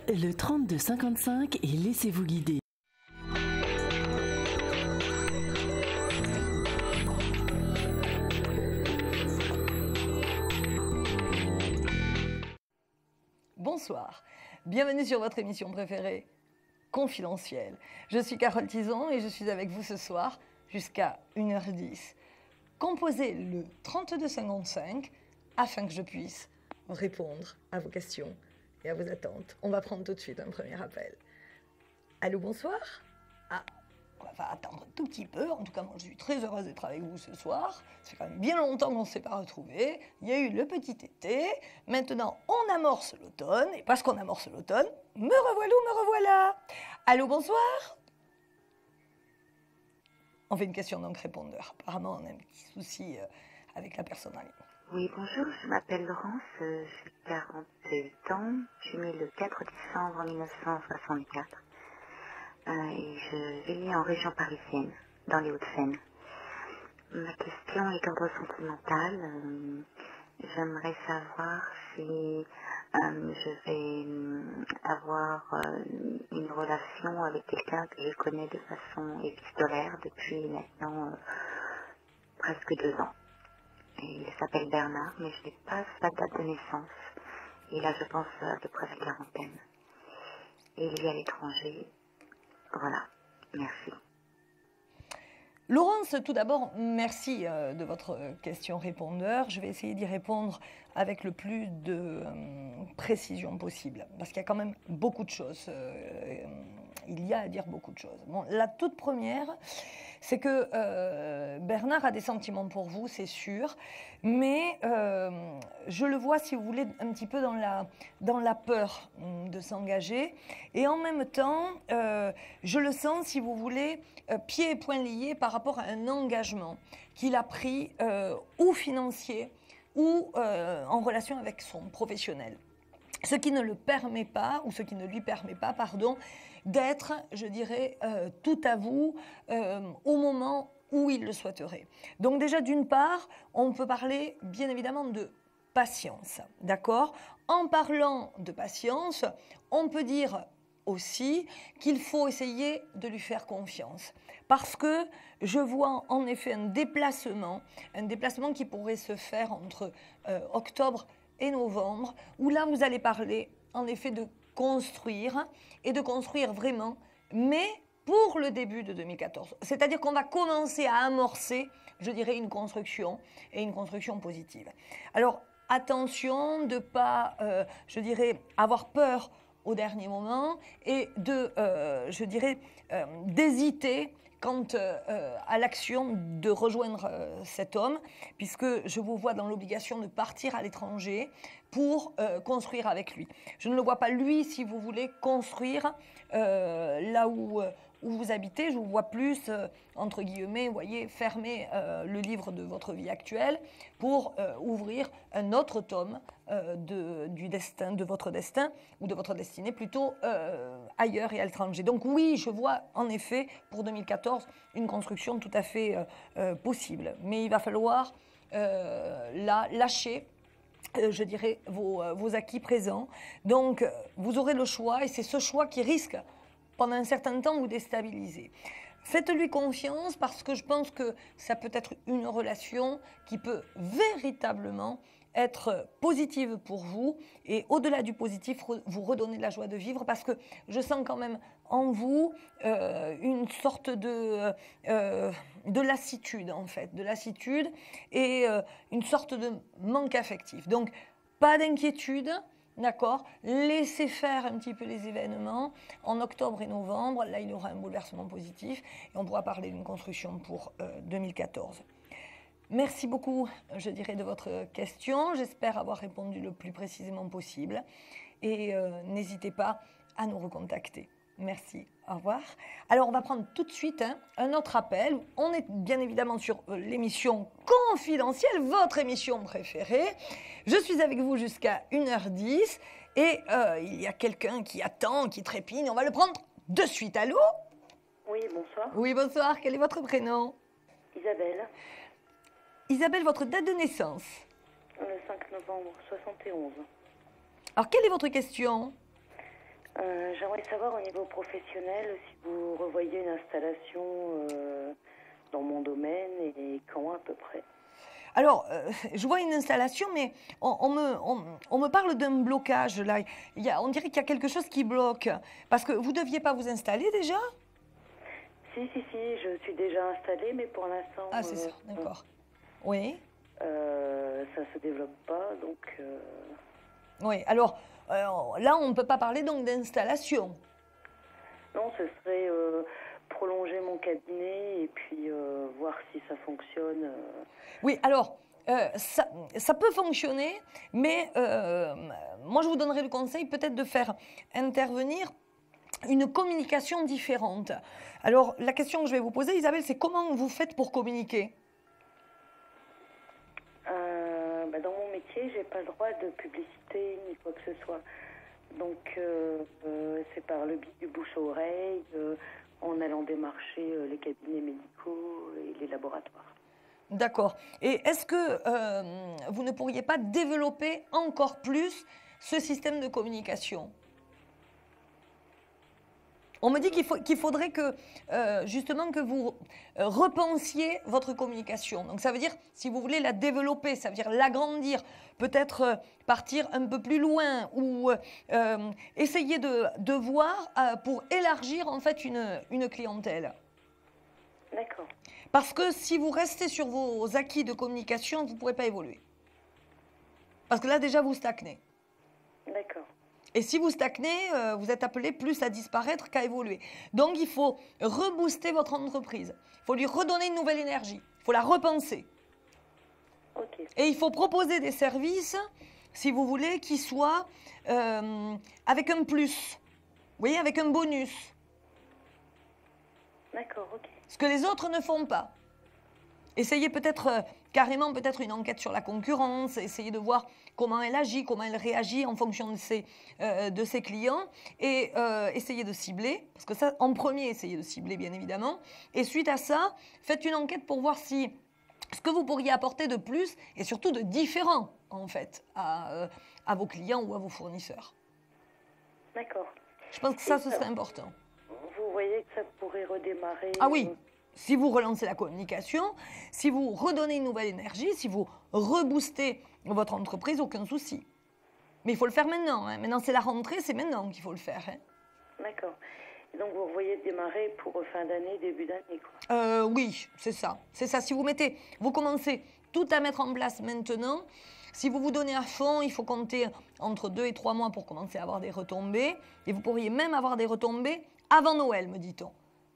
Le 3255 et laissez-vous guider. Bonsoir, bienvenue sur votre émission préférée, Confidentielle. Je suis Carole Tison et je suis avec vous ce soir jusqu'à 1h10. Composez le 3255 afin que je puisse répondre à vos questions et à vos attentes. On va prendre tout de suite un premier appel. Allô, bonsoir. Ah, on va attendre un tout petit peu. En tout cas, moi, je suis très heureuse d'être avec vous ce soir. C'est quand même bien longtemps qu'on ne s'est pas retrouvés. Il y a eu le petit été. Maintenant, on amorce l'automne. Et parce qu'on amorce l'automne, me revoilà. Allô, bonsoir. On fait une question donc répondeur. Apparemment, on a un petit souci avec la personne en ligne. Oui, bonjour, je m'appelle Laurence, j'ai 48 ans, je suis née le 4 décembre 1964 et je vis en région parisienne, dans les Hauts-de-Seine. Ma question est d'ordre sentimental. J'aimerais savoir si je vais avoir une relation avec quelqu'un que je connais de façon épistolaire depuis maintenant presque 2 ans. Il s'appelle Bernard, mais je n'ai pas sa date de naissance. Il a, je pense, à peu près la quarantaine. Et il vit à l'étranger. Voilà, merci. Laurence, tout d'abord, merci de votre question répondeur. Je vais essayer d'y répondre avec le plus de précision possible, parce qu'il y a quand même beaucoup de choses. Il y a à dire beaucoup de choses. Bon, la toute première, c'est que Bernard a des sentiments pour vous, c'est sûr, mais je le vois, si vous voulez, un petit peu dans la peur de s'engager, et en même temps, je le sens, si vous voulez, pieds et poings liés par rapport à un engagement qu'il a pris, ou financier, ou en relation avec son professionnel. Ce qui ne le permet pas, ou ce qui ne lui permet pas, pardon, d'être, je dirais, tout à vous au moment où il le souhaiterait. Donc déjà, d'une part, on peut parler bien évidemment de patience, d'accord ? En parlant de patience, on peut dire aussi qu'il faut essayer de lui faire confiance. Parce que je vois en effet un déplacement qui pourrait se faire entre octobre et novembre, où là vous allez parler en effet de construire, et de construire vraiment, mais pour le début de 2014. C'est-à-dire qu'on va commencer à amorcer, je dirais, une construction, et une construction positive. Alors attention de ne pas, je dirais, avoir peur au dernier moment, et de, je dirais, d'hésiter quant à l'action de rejoindre cet homme, puisque je vous vois dans l'obligation de partir à l'étranger pour construire avec lui. Je ne le vois pas, lui, si vous voulez, construire là où vous habitez. Je vous vois plus, entre guillemets, vous voyez, fermer le livre de votre vie actuelle pour ouvrir un autre tome du destin, de votre destin, ou de votre destinée plutôt ailleurs et à l'étranger. Donc oui, je vois en effet pour 2014 une construction tout à fait possible. Mais il va falloir lâcher, je dirais, vos acquis présents. Donc vous aurez le choix, et c'est ce choix qui risque pendant un certain temps vous déstabiliser. Faites-lui confiance, parce que je pense que ça peut être une relation qui peut véritablement être positive pour vous, et au-delà du positif, vous redonner de la joie de vivre, parce que je sens quand même en vous une sorte de lassitude, en fait, de lassitude, et une sorte de manque affectif. Donc, pas d'inquiétude. D'accord, laissez faire un petit peu les événements. En octobre et novembre, là, il y aura un bouleversement positif, et on pourra parler d'une construction pour 2014. Merci beaucoup, je dirais, de votre question. J'espère avoir répondu le plus précisément possible. Et n'hésitez pas à nous recontacter. Merci, au revoir. Alors, on va prendre tout de suite un autre appel. On est bien évidemment sur l'émission Confidentielle, votre émission préférée. Je suis avec vous jusqu'à 1h10, et il y a quelqu'un qui attend, qui trépigne. On va le prendre de suite. Allô ? Oui, bonsoir. Oui, bonsoir. Quel est votre prénom ? Isabelle. Isabelle, votre date de naissance ? Le 5 novembre 71. Alors, quelle est votre question ? J'aimerais savoir au niveau professionnel si vous revoyez une installation dans mon domaine et quand à peu près. Alors, je vois une installation, mais on me parle d'un blocage là. On dirait qu'il y a quelque chose qui bloque. Parce que vous ne deviez pas vous installer déjà? Si, je suis déjà installée, mais pour l'instant... Ah, c'est ça, d'accord. Oui. Ça se développe pas, donc... Oui, alors là, on ne peut pas parler donc d'installation. Non, ce serait prolonger mon cabinet et puis voir si ça fonctionne. Oui, alors, ça peut fonctionner, mais moi, je vous donnerais le conseil peut-être de faire intervenir une communication différente. Alors, la question que je vais vous poser, Isabelle, c'est comment vous faites pour communiquer? Dans mon métier, j'ai pas le droit de publicité ni quoi que ce soit. Donc, c'est par le biais du bouche à oreille, en allant démarcher les cabinets médicaux et les laboratoires. D'accord. Et est-ce que vous ne pourriez pas développer encore plus ce système de communication? On me dit qu'il faudrait que, justement, que vous repensiez votre communication. Donc, ça veut dire, si vous voulez la développer, ça veut dire l'agrandir, peut-être partir un peu plus loin ou essayer de voir pour élargir, en fait, une clientèle. D'accord. Parce que si vous restez sur vos acquis de communication, vous ne pourrez pas évoluer. Parce que là, déjà, vous stagnez. D'accord. Et si vous stagnez, vous êtes appelé plus à disparaître qu'à évoluer. Donc, il faut rebooster votre entreprise. Il faut lui redonner une nouvelle énergie. Il faut la repenser. Ok. Et il faut proposer des services, si vous voulez, qui soient avec un plus. Vous voyez, avec un bonus. D'accord, ok. Ce que les autres ne font pas. Essayez peut-être carrément peut-être une enquête sur la concurrence, essayez de voir comment elle agit, comment elle réagit en fonction de ses clients et essayez de cibler, parce que ça, en premier, essayez de cibler bien évidemment. Et suite à ça, faites une enquête pour voir si ce que vous pourriez apporter de plus et surtout de différent en fait à vos clients ou à vos fournisseurs. D'accord. Je pense que ça, ce serait important. Vous voyez que ça pourrait redémarrer. Ah oui. Si vous relancez la communication, si vous redonnez une nouvelle énergie, si vous reboostez votre entreprise, aucun souci. Mais il faut le faire maintenant. Hein. Maintenant, c'est la rentrée, c'est maintenant qu'il faut le faire. Hein. D'accord. Et donc, vous voyez démarrer pour fin d'année, début d'année, quoi. Oui, c'est ça. C'est ça. Si vous commencez tout à mettre en place maintenant. Si vous vous donnez à fond, il faut compter entre 2 et 3 mois pour commencer à avoir des retombées. Et vous pourriez même avoir des retombées avant Noël, me dit-on.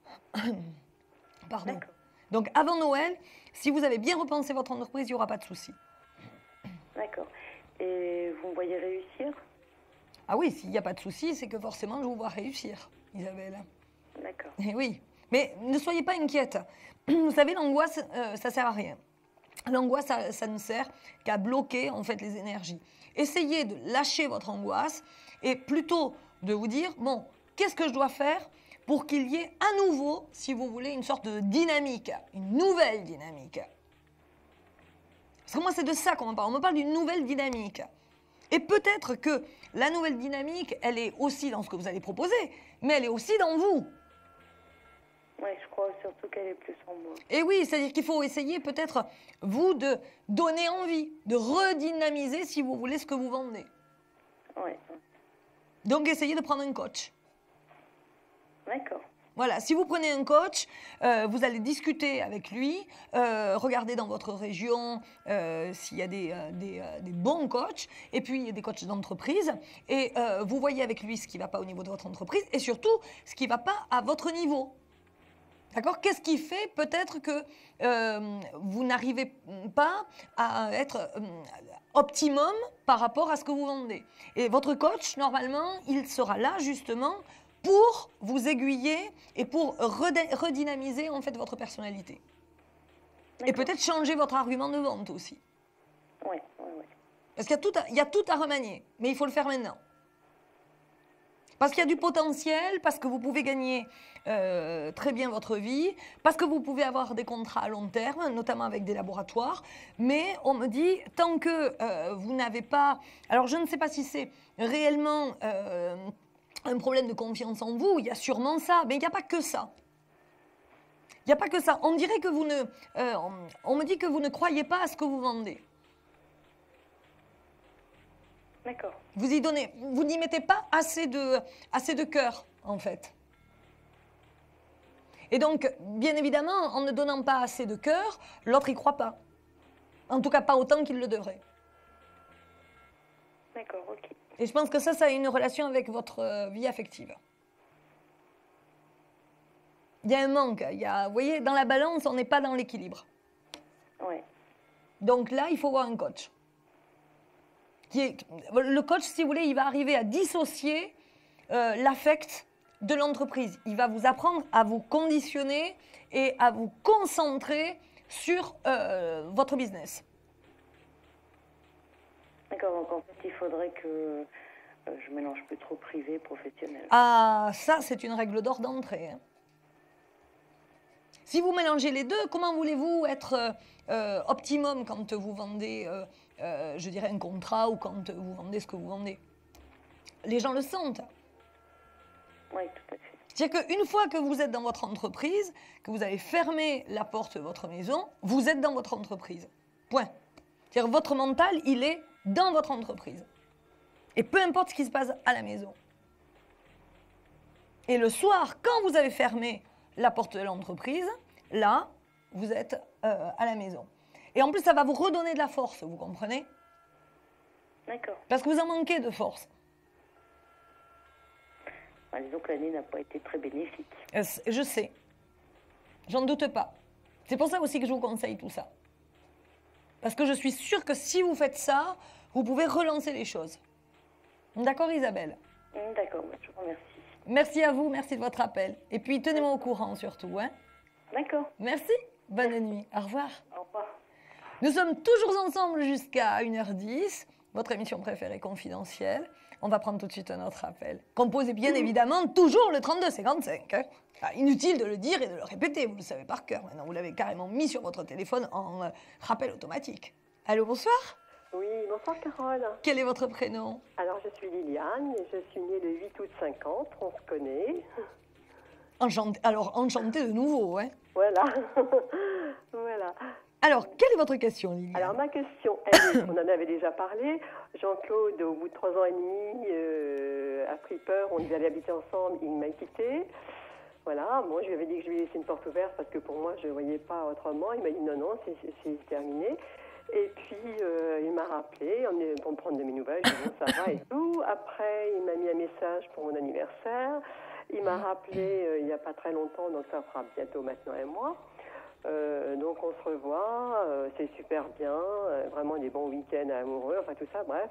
Pardon. Donc, avant Noël, si vous avez bien repensé votre entreprise, il n'y aura pas de souci. D'accord. Et vous me voyez réussir? Ah oui, s'il n'y a pas de souci, c'est que forcément, je vous vois réussir, Isabelle. D'accord. Et oui. Mais ne soyez pas inquiète. Vous savez, l'angoisse, ça ne sert à rien. L'angoisse, ça ne sert qu'à bloquer, en fait, les énergies. Essayez de lâcher votre angoisse et plutôt de vous dire, bon, qu'est-ce que je dois faire pour qu'il y ait à nouveau, si vous voulez, une sorte de dynamique, une nouvelle dynamique. Parce que moi, c'est de ça qu'on me parle. On me parle d'une nouvelle dynamique. Et peut-être que la nouvelle dynamique, elle est aussi dans ce que vous allez proposer, mais elle est aussi dans vous. Oui, je crois surtout qu'elle est plus en moi. Et oui, c'est-à-dire qu'il faut essayer peut-être, vous, de donner envie, de redynamiser, si vous voulez, ce que vous vendez. Oui. Donc, essayez de prendre un coach. D'accord. Voilà, si vous prenez un coach, vous allez discuter avec lui, regardez dans votre région s'il y a des bons coachs, et puis des coachs d'entreprise, et vous voyez avec lui ce qui ne va pas au niveau de votre entreprise, et surtout ce qui ne va pas à votre niveau. D'accord? Qu'est-ce qui fait peut-être que vous n'arrivez pas à être optimum par rapport à ce que vous vendez? Et votre coach, normalement, il sera là justement pour vous aiguiller et pour redynamiser en fait votre personnalité. Et peut-être changer votre argument de vente aussi. Oui. Parce qu'il y a tout à remanier, mais il faut le faire maintenant. Parce qu'il y a du potentiel, parce que vous pouvez gagner très bien votre vie, parce que vous pouvez avoir des contrats à long terme, notamment avec des laboratoires. Mais on me dit, tant que vous n'avez pas... Alors, je ne sais pas si c'est réellement un problème de confiance en vous, il y a sûrement ça, mais il n'y a pas que ça. Il n'y a pas que ça. On dirait que vous ne... on me dit que vous ne croyez pas à ce que vous vendez. D'accord. Vous n'y mettez pas assez de cœur, en fait. Et donc, bien évidemment, en ne donnant pas assez de cœur, l'autre n'y croit pas. En tout cas, pas autant qu'il le devrait. D'accord, ok. Et je pense que ça a une relation avec votre vie affective. Il y a un manque. Vous voyez, dans la balance, on n'est pas dans l'équilibre. Ouais. Donc là, il faut voir un coach. Le coach, si vous voulez, il va arriver à dissocier l'affect de l'entreprise. Il va vous apprendre à vous conditionner et à vous concentrer sur votre business. D'accord, donc en fait, il faudrait que je mélange plus trop privé, professionnel. Ah, ça, c'est une règle d'or d'entrée. Hein. Si vous mélangez les deux, comment voulez-vous être optimum quand vous vendez, je dirais, un contrat ou quand vous vendez ce que vous vendez? Les gens le sentent. Oui, tout à fait. C'est-à-dire qu'une fois que vous êtes dans votre entreprise, que vous avez fermé la porte de votre maison, vous êtes dans votre entreprise. Point. C'est-à-dire que votre mental, il est dans votre entreprise. Et peu importe ce qui se passe à la maison. Et le soir, quand vous avez fermé la porte de l'entreprise, là, vous êtes à la maison. Et en plus, ça va vous redonner de la force, vous comprenez? D'accord. Parce que vous en manquez de force. Bah, disons que l'année n'a pas été très bénéfique. Je sais. J'en doute pas. C'est pour ça aussi que je vous conseille tout ça. Parce que je suis sûre que si vous faites ça, vous pouvez relancer les choses. D'accord, Isabelle? D'accord, bah, je vous remercie. Merci à vous, merci de votre appel. Et puis, tenez-moi au courant surtout. Hein. D'accord. Merci. Bonne nuit. Au revoir. Au revoir. Nous sommes toujours ensemble jusqu'à 1h10. Votre émission préférée confidentielle. On va prendre tout de suite un autre appel. Composez bien évidemment toujours le 3255. Hein. Inutile de le dire et de le répéter, vous le savez par cœur. Maintenant, vous l'avez carrément mis sur votre téléphone en rappel automatique. Allô, bonsoir. Oui, bonsoir Carole. Quel est votre prénom? Alors je suis Liliane, et je suis née le 8 août 50, on se connaît. Alors, enchantée de nouveau, hein. Voilà, voilà. Alors, quelle est votre question, Liliane? Alors ma question, on en avait déjà parlé. Jean-Claude, au bout de 3 ans et demi, a pris peur, on devait aller habiter ensemble, il m'a quitté. Voilà, moi je lui avais dit que je lui laissais une porte ouverte parce que pour moi je ne voyais pas autrement. Il m'a dit non, c'est terminé. Et puis il m'a rappelé pour me prendre de mes nouvelles, je dis bon ça va et tout. Après il m'a mis un message pour mon anniversaire. Il m'a rappelé il n'y a pas très longtemps, donc ça fera bientôt maintenant un mois. Donc on se revoit, c'est super bien, vraiment des bons week-ends amoureux, enfin tout ça, bref.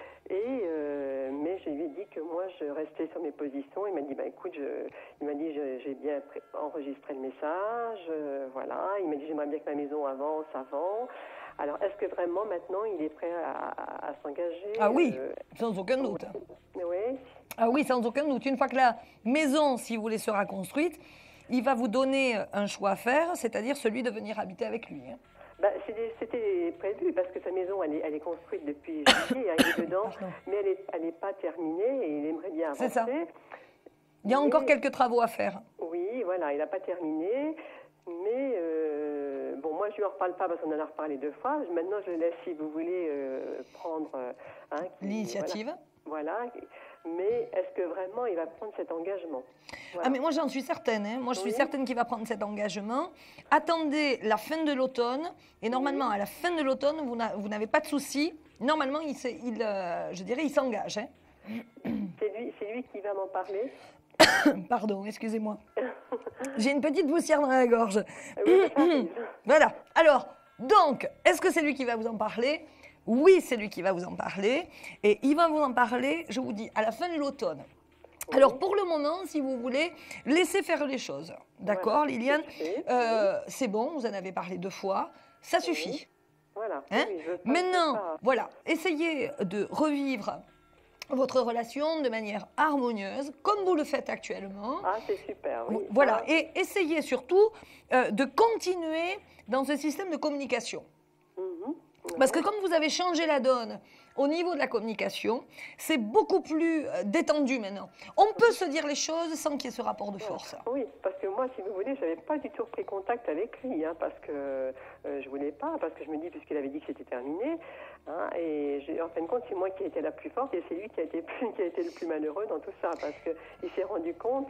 Mais je lui ai dit que moi je restais sur mes positions. Il m'a dit bah écoute, il m'a dit j'ai bien enregistré le message, voilà. Il m'a dit j'aimerais bien que ma maison avance avant. Alors est-ce que vraiment maintenant il est prêt à s'engager? Ah oui, sans aucun doute. Oui. Ah oui, sans aucun doute. Une fois que la maison, si vous voulez, sera construite, il va vous donner un choix à faire, c'est-à-dire celui de venir habiter avec lui. Hein. Bah, c'était prévu parce que sa maison, elle est construite depuis juillet, il est dedans, mais elle n'est pas terminée et il aimerait bien avancer. C'est ça. Il y a encore quelques travaux à faire. Oui, voilà, il n'a pas terminé, mais bon, moi je lui en reparle pas parce qu'on en a reparlé 2 fois. Maintenant, je le laisse, si vous voulez, prendre l'initiative. Voilà. Mais est-ce que vraiment il va prendre cet engagement? Voilà. Ah mais moi j'en suis certaine, hein. Moi je suis certaine qu'il va prendre cet engagement. Attendez la fin de l'automne et normalement à la fin de l'automne vous n'avez pas de soucis. Normalement je dirais il s'engage. Hein. C'est lui qui va m'en parler. Pardon, excusez-moi. J'ai une petite poussière dans la gorge. Oui, voilà. Alors donc est-ce que c'est lui qui va vous en parler? Oui, c'est lui qui va vous en parler. Et il va vous en parler, je vous dis, à la fin de l'automne. Oui. Alors, pour le moment, si vous voulez, laissez faire les choses. D'accord, voilà. Liliane c'est bon, vous en avez parlé 2 fois. Ça suffit. Voilà. Hein? Maintenant, voilà, essayez de revivre votre relation de manière harmonieuse, comme vous le faites actuellement. Ah, c'est super, oui. Voilà, et essayez surtout de continuer dans ce système de communication. Parce que comme vous avez changé la donne au niveau de la communication, c'est beaucoup plus détendu maintenant. On peut se dire les choses sans qu'il y ait ce rapport de force. Oui, parce que moi, si vous voulez, je n'avais pas du tout repris contact avec lui, hein, parce que je voulais pas, parce que je me dis, puisqu'il avait dit que c'était terminé, hein, et en fin de compte, c'est moi qui ai été la plus forte, et c'est lui qui a été le plus malheureux dans tout ça, parce qu'il s'est rendu compte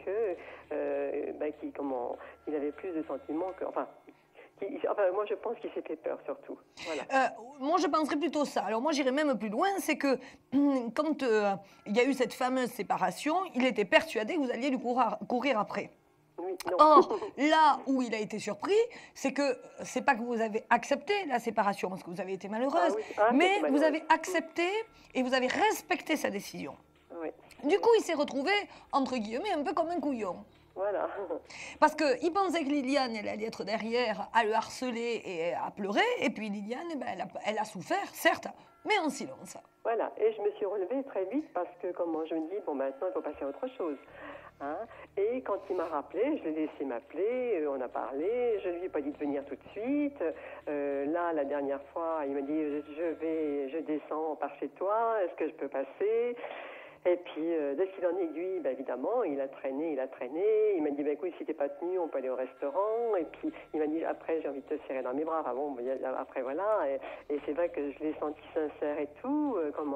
qu'il avait plus de sentiments que... Enfin, moi, je pense qu'il s'est fait peur, surtout. Voilà. Moi, je penserais plutôt ça. Alors, moi, j'irais même plus loin, c'est que quand il y a eu cette fameuse séparation, il était persuadé que vous alliez lui courir après. Oui, non. Or, là où il a été surpris, c'est que c'est pas que vous avez accepté la séparation, parce que vous avez été malheureuse, mais vous avez accepté et vous avez respecté sa décision. Oui. Du coup, il s'est retrouvé, entre guillemets, un peu comme un couillon. Voilà. Parce qu'il pensait que Liliane, elle allait être derrière à le harceler et à pleurer. Et puis Liliane, elle a souffert, certes, mais en silence. Voilà. Et je me suis relevée très vite parce que, comment je me dis, bon, maintenant, il faut passer à autre chose. Hein. Et quand il m'a rappelé, je l'ai laissé m'appeler, on a parlé, je lui ai pas dit de venir tout de suite. Là, la dernière fois, il m'a dit, je descends par chez toi, est-ce que je peux passer ? Et puis, dès qu'il en aiguille, évidemment, il a traîné. Il m'a dit, écoute, si t'es pas tenu, on peut aller au restaurant. Et puis, il m'a dit, après, j'ai envie de te serrer dans mes bras. Enfin, bon, après, voilà. Et c'est vrai que je l'ai senti sincère et tout.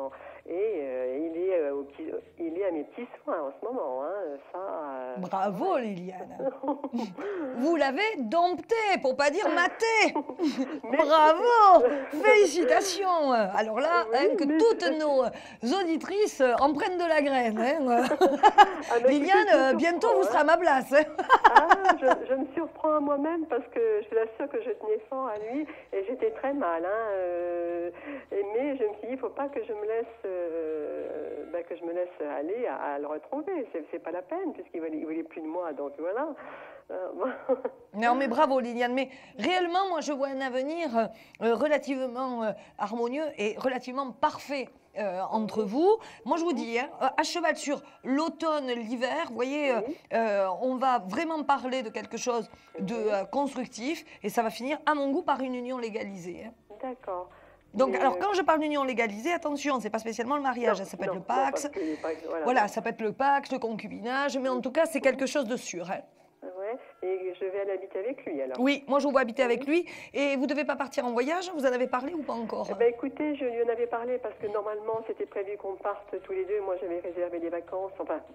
Il est à mes petits soins en ce moment. Hein, Bravo, Liliane. Vous l'avez dompté, pour pas dire maté. Bravo. Félicitations. Alors là, oui, que toutes nos auditrices en prennent de la graine. Hein. Liliane, bientôt vous serez à ma place. Je me surprends à moi-même parce que je suis sûre que je tenais fort à lui et j'étais très mal. Hein, mais je me suis dit, il ne faut pas que je me laisse aller à le retrouver. C'est pas la peine puisqu'il ne voulait plus de moi. Donc voilà. Non mais bravo Liliane, mais réellement moi je vois un avenir relativement harmonieux et relativement parfait entre vous. Moi je vous dis, hein, à cheval sur l'automne, l'hiver, vous voyez, on va vraiment parler de quelque chose de constructif et ça va finir à mon goût par une union légalisée. Hein. D'accord. Donc, alors, quand je parle d'union légalisée, attention, c'est pas spécialement le mariage, ça peut être le Pacs, voilà, ça peut être le Pacs, le concubinage, mais en tout cas, c'est quelque chose de sûr. Hein. Ouais, et je vais aller habiter avec lui alors. Oui, moi je vous vois habiter avec lui. Et vous ne devez pas partir en voyage? Vous en avez parlé ou pas encore? Écoutez, je lui en avais parlé parce que normalement c'était prévu qu'on parte tous les deux. Moi j'avais réservé des vacances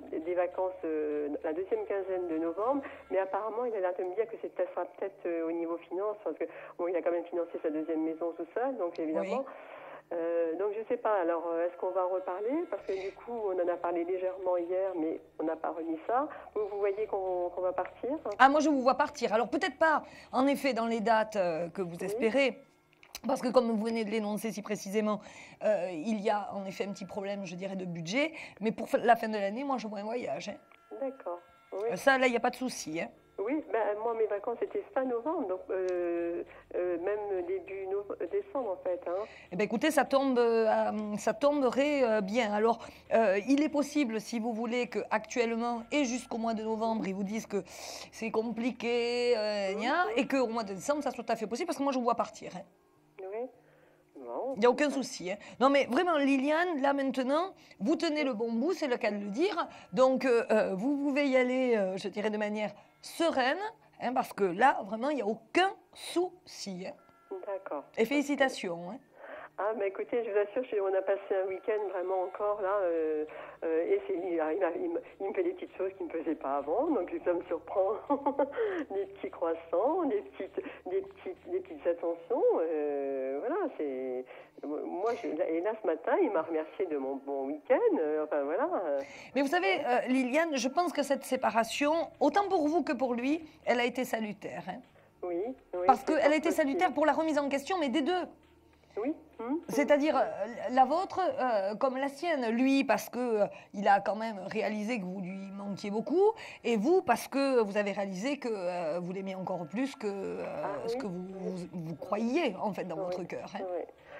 la deuxième quinzaine de novembre. Mais apparemment il a l'air de me dire que ça sera peut-être au niveau finance parce que bon, il a quand même financé sa deuxième maison tout seul, donc évidemment. Oui. Donc je ne sais pas, alors est-ce qu'on va en reparler? Parce que du coup on en a parlé légèrement hier mais on n'a pas remis ça. Vous voyez qu'on va partir? Ah moi je vous vois partir, alors peut-être pas en effet dans les dates que vous espérez. Parce que comme vous venez de l'énoncer si précisément, il y a en effet un petit problème je dirais de budget. Mais pour la fin de l'année, moi je vois un voyage. Hein. D'accord. Oui. Ça là il n'y a pas de souci. Hein. Oui, moi mes vacances étaient fin novembre, donc même début décembre en fait. Hein. Eh bien écoutez, ça tomberait bien. Alors, il est possible, si vous voulez, qu'actuellement et jusqu'au mois de novembre, ils vous disent que c'est compliqué, et qu'au mois de décembre, ça soit tout à fait possible, parce que moi je vous vois partir. Hein. Oui. Bon. Il n'y a aucun souci. Hein. Non mais vraiment, Liliane, là maintenant, vous tenez le bon bout, c'est le cas de le dire. Donc, vous pouvez y aller, je dirais, de manière sereine, hein, parce que là, vraiment, il n'y a aucun souci. Hein. D'accord. Et félicitations. Hein. Ah, écoutez, je vous assure, on a passé un week-end vraiment encore là, et il me fait des petites choses qu'il ne me faisait pas avant, donc ça me surprend. Des petits croissants, des petites attentions, voilà, c'est... Moi, et là, ce matin, il m'a remercié de mon bon week-end, enfin voilà. Mais vous savez, Liliane, je pense que cette séparation, autant pour vous que pour lui, elle a été salutaire. Hein. Oui. Parce qu'elle a été salutaire pour la remise en question, mais des deux. Oui. C'est-à-dire la vôtre comme la sienne. Lui parce qu'il a quand même réalisé que vous lui manquiez beaucoup, et vous parce que vous avez réalisé que vous l'aimiez encore plus que ce que vous croyiez en fait dans votre cœur. Hein. Oui.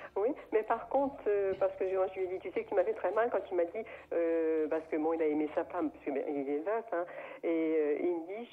Oui, mais par contre, parce que je lui ai dit, tu sais qu'il m'a fait très mal quand il m'a dit, parce que bon, il a aimé sa femme, parce qu'il est veuf, hein, et il me dit,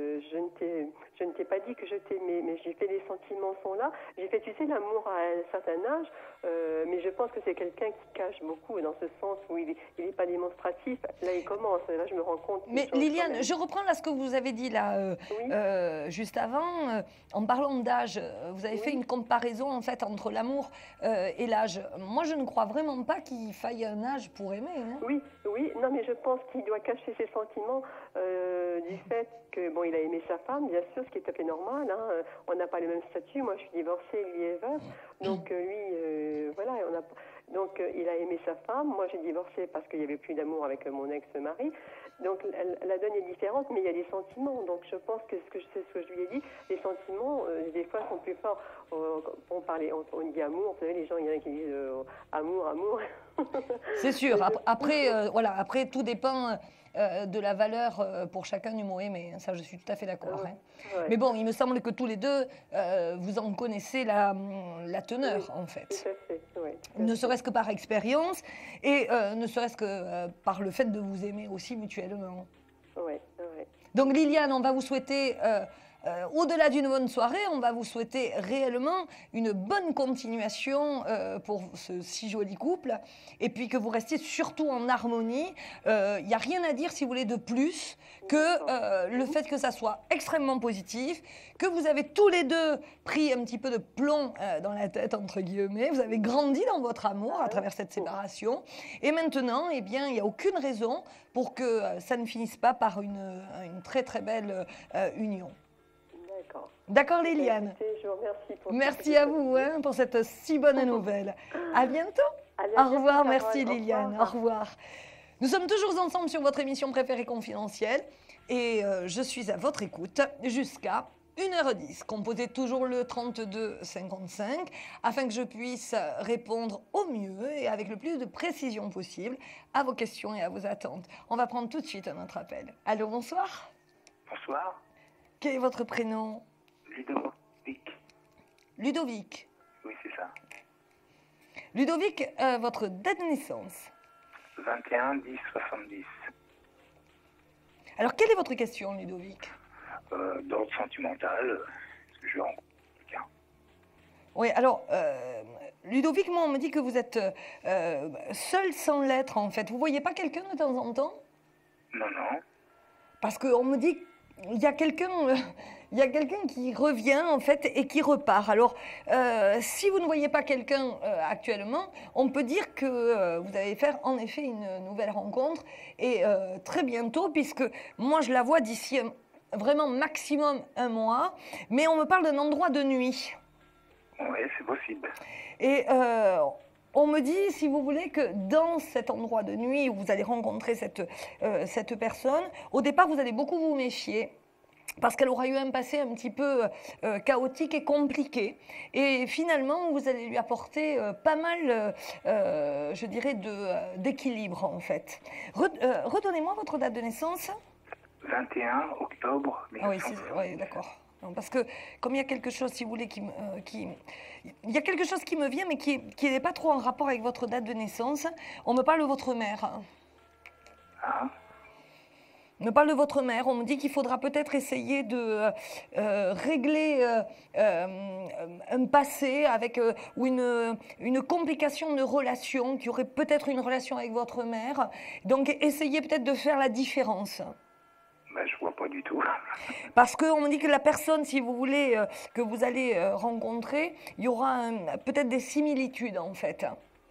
je ne t'ai pas dit que je t'aimais, mais j'ai fait les sentiments sont là. J'ai fait, tu sais, l'amour à un certain âge, mais je pense que c'est quelqu'un qui cache beaucoup, dans ce sens où il n'est pas démonstratif. Là, il commence, là, je me rends compte. Mais Liliane, je reprends là ce que vous avez dit là, Oui. juste avant, en parlant d'âge, vous avez fait une comparaison en fait entre l'amour et l'âge. Moi, je ne crois vraiment pas qu'il faille un âge pour aimer. Hein. Oui, oui, non, mais je pense qu'il doit cacher ses sentiments du fait que, bon, il a aimé sa femme, bien sûr, ce qui est tout à fait normal. Hein. On n'a pas le même statut. Moi, je suis divorcée, lui est veuf. Donc, lui, voilà, donc, il a aimé sa femme. Moi, j'ai divorcé parce qu'il n'y avait plus d'amour avec mon ex-mari. Donc, la donne est différente, mais il y a des sentiments. Donc, je pense que c'est ce que je lui ai dit. Les sentiments, des fois, sont plus forts. On dit amour. Vous savez, les gens, il y en a qui disent amour, amour. C'est sûr. Après, voilà, après, tout dépend de la valeur pour chacun du mot aimer. Ça, je suis tout à fait d'accord. Hein. Ouais. Mais bon, il me semble que tous les deux, vous en connaissez la teneur, en fait. Tout à fait, oui. Ne serait-ce que par expérience et ne serait-ce que par le fait de vous aimer aussi mutuellement. Oui, oui. Donc Liliane, on va vous souhaiter, au-delà d'une bonne soirée, on va vous souhaiter réellement une bonne continuation pour ce si joli couple et puis que vous restiez surtout en harmonie. Il n'y a rien à dire, si vous voulez, de plus que le fait que ça soit extrêmement positif, que vous avez tous les deux pris un petit peu de plomb dans la tête, entre guillemets. Vous avez grandi dans votre amour à travers cette séparation. Et maintenant, eh bien, il n'y a aucune raison pour que ça ne finisse pas par une très très belle union. D'accord. D'accord, Liliane? Écoutez, je vous remercie pour Merci à vous hein, pour cette si bonne nouvelle. À bientôt. Au revoir, merci Liliane. Au revoir. Nous sommes toujours ensemble sur votre émission préférée confidentielle et je suis à votre écoute jusqu'à 1h10. Composez toujours le 32 55 afin que je puisse répondre au mieux et avec le plus de précision possible à vos questions et à vos attentes. On va prendre tout de suite un autre appel. Allô, bonsoir. Bonsoir. Quel est votre prénom? Ludovic. Ludovic. Oui, c'est ça. Ludovic, votre date de naissance? 21-10-70. Alors, quelle est votre question, Ludovic? D'ordre sentimental, est-ce que je rencontre quelqu'un? Oui, alors, Ludovic, moi, on me dit que vous êtes seul sans l'être, en fait. Vous ne voyez pas quelqu'un de temps en temps? Non, non. Parce qu'on me dit qu'il y a quelqu'un qui revient, en fait, et qui repart. Alors, si vous ne voyez pas quelqu'un actuellement, on peut dire que vous allez faire, en effet, une nouvelle rencontre, et très bientôt, puisque moi, je la vois d'ici vraiment maximum 1 mois, mais on me parle d'un endroit de nuit. Oui, c'est possible. Et on me dit, si vous voulez, que dans cet endroit de nuit où vous allez rencontrer cette personne, au départ, vous allez beaucoup vous méfier. Parce qu'elle aura eu un passé un petit peu chaotique et compliqué. Et finalement, vous allez lui apporter pas mal, je dirais, d'équilibre, en fait. Redonnez-moi votre date de naissance. 21 octobre Ah oui, 1970. oui, d'accord. Non, parce que comme il y a quelque chose, si vous voulez, il y a quelque chose qui me vient, mais qui n'est pas trop en rapport avec votre date de naissance. On me parle de votre mère. Ah, On me parle de votre mère. On me dit qu'il faudra peut-être essayer de régler un passé avec ou une complication de relation, qui aurait peut-être une relation avec votre mère. Donc, essayez peut-être de faire la différence. ben, je vois pas du tout. Parce qu'on me dit que la personne, si vous voulez, que vous allez rencontrer, il y aura peut-être des similitudes, en fait.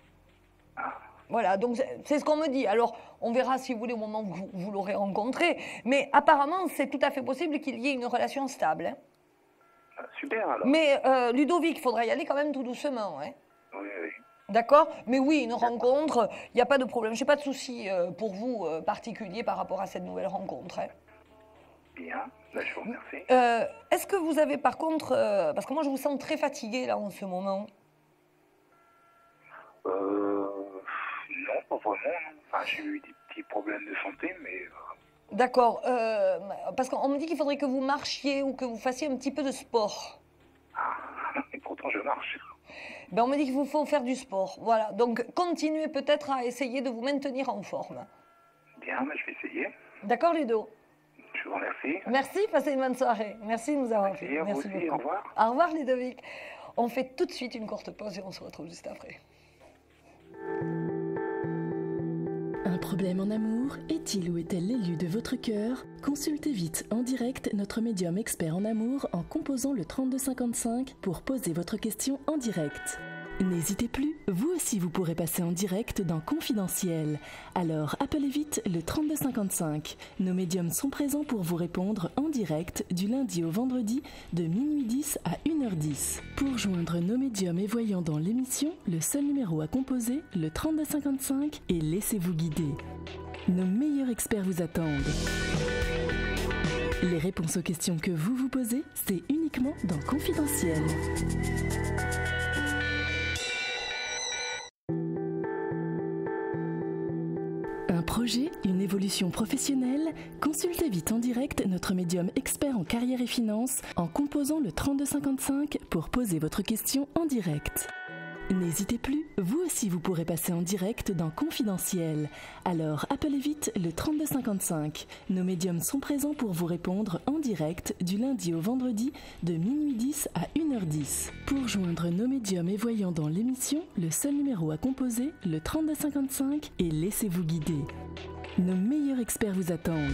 Voilà, donc c'est ce qu'on me dit. Alors, on verra, si vous voulez, au moment où vous l'aurez rencontré. Mais apparemment, c'est tout à fait possible qu'il y ait une relation stable. Hein. Ah, super, alors. Mais Ludovic, il faudra y aller quand même tout doucement. Hein. Oui, oui. D'accord? Mais oui, une rencontre, il n'y a pas de problème. Je n'ai pas de souci pour vous particulier par rapport à cette nouvelle rencontre. Hein. Bien, ben, je vous remercie. Est-ce que vous avez par contre... parce que moi, je vous sens très fatigué là en ce moment. Non, pas vraiment. Non. Enfin, j'ai eu des petits problèmes de santé, mais... D'accord. Parce qu'on me dit qu'il faudrait que vous marchiez ou que vous fassiez un petit peu de sport. Ah, et pourtant, je marche. Ben, on me dit qu'il vous faut faire du sport. Voilà, donc continuez peut-être à essayer de vous maintenir en forme. Bien, je vais essayer. D'accord, Ludo? Je vous remercie. Merci, passez une bonne soirée. Merci de nous avoir fait. Merci à vous aussi, beaucoup. au revoir. Au revoir, Ludovic. On fait tout de suite une courte pause et on se retrouve juste après. Un problème en amour? Est-il ou est-elle l'élu de votre cœur? Consultez vite en direct notre médium expert en amour en composant le 3255 pour poser votre question en direct. N'hésitez plus, vous aussi vous pourrez passer en direct dans Confidentiel. Alors appelez vite le 3255. Nos médiums sont présents pour vous répondre en direct du lundi au vendredi de minuit 10 à 1h10. Pour joindre nos médiums et voyants dans l'émission, le seul numéro à composer, le 3255 et laissez-vous guider. Nos meilleurs experts vous attendent. Les réponses aux questions que vous vous posez, c'est uniquement dans Confidentiel. Un projet, une évolution professionnelle? Consultez vite en direct notre médium expert en carrière et finances en composant le 3255 pour poser votre question en direct. N'hésitez plus, vous aussi vous pourrez passer en direct dans Confidentiel. Alors appelez vite le 3255. Nos médiums sont présents pour vous répondre en direct du lundi au vendredi de minuit 10 à 1h10. Pour joindre nos médiums et voyants dans l'émission, le seul numéro à composer, le 3255 et laissez-vous guider. Nos meilleurs experts vous attendent.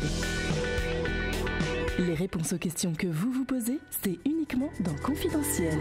Les réponses aux questions que vous vous posez, c'est uniquement dans Confidentiel.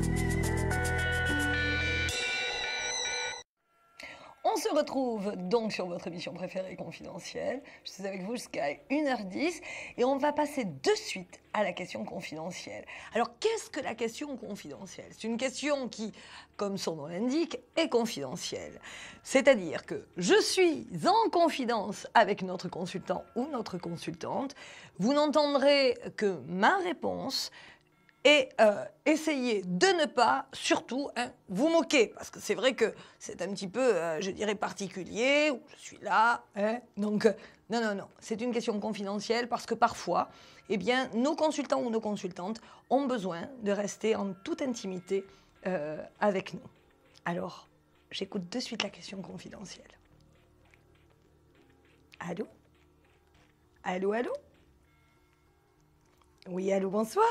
On se retrouve donc sur votre émission préférée Confidentielle. Je suis avec vous jusqu'à 1h10 et on va passer de suite à la question confidentielle. Alors, qu'est-ce que la question confidentielle? C'est une question qui, comme son nom l'indique, est confidentielle. C'est-à-dire que je suis en confidence avec notre consultant ou notre consultante. Vous n'entendrez que ma réponse. Et essayez de ne pas, surtout, vous moquer. Parce que c'est vrai que c'est un petit peu, je dirais, particulier, où je suis là. Donc, non. C'est une question confidentielle parce que parfois, eh bien, nos consultants ou nos consultantes ont besoin de rester en toute intimité avec nous. Alors, j'écoute de suite la question confidentielle. Allô? Allô? Oui, allô, bonsoir.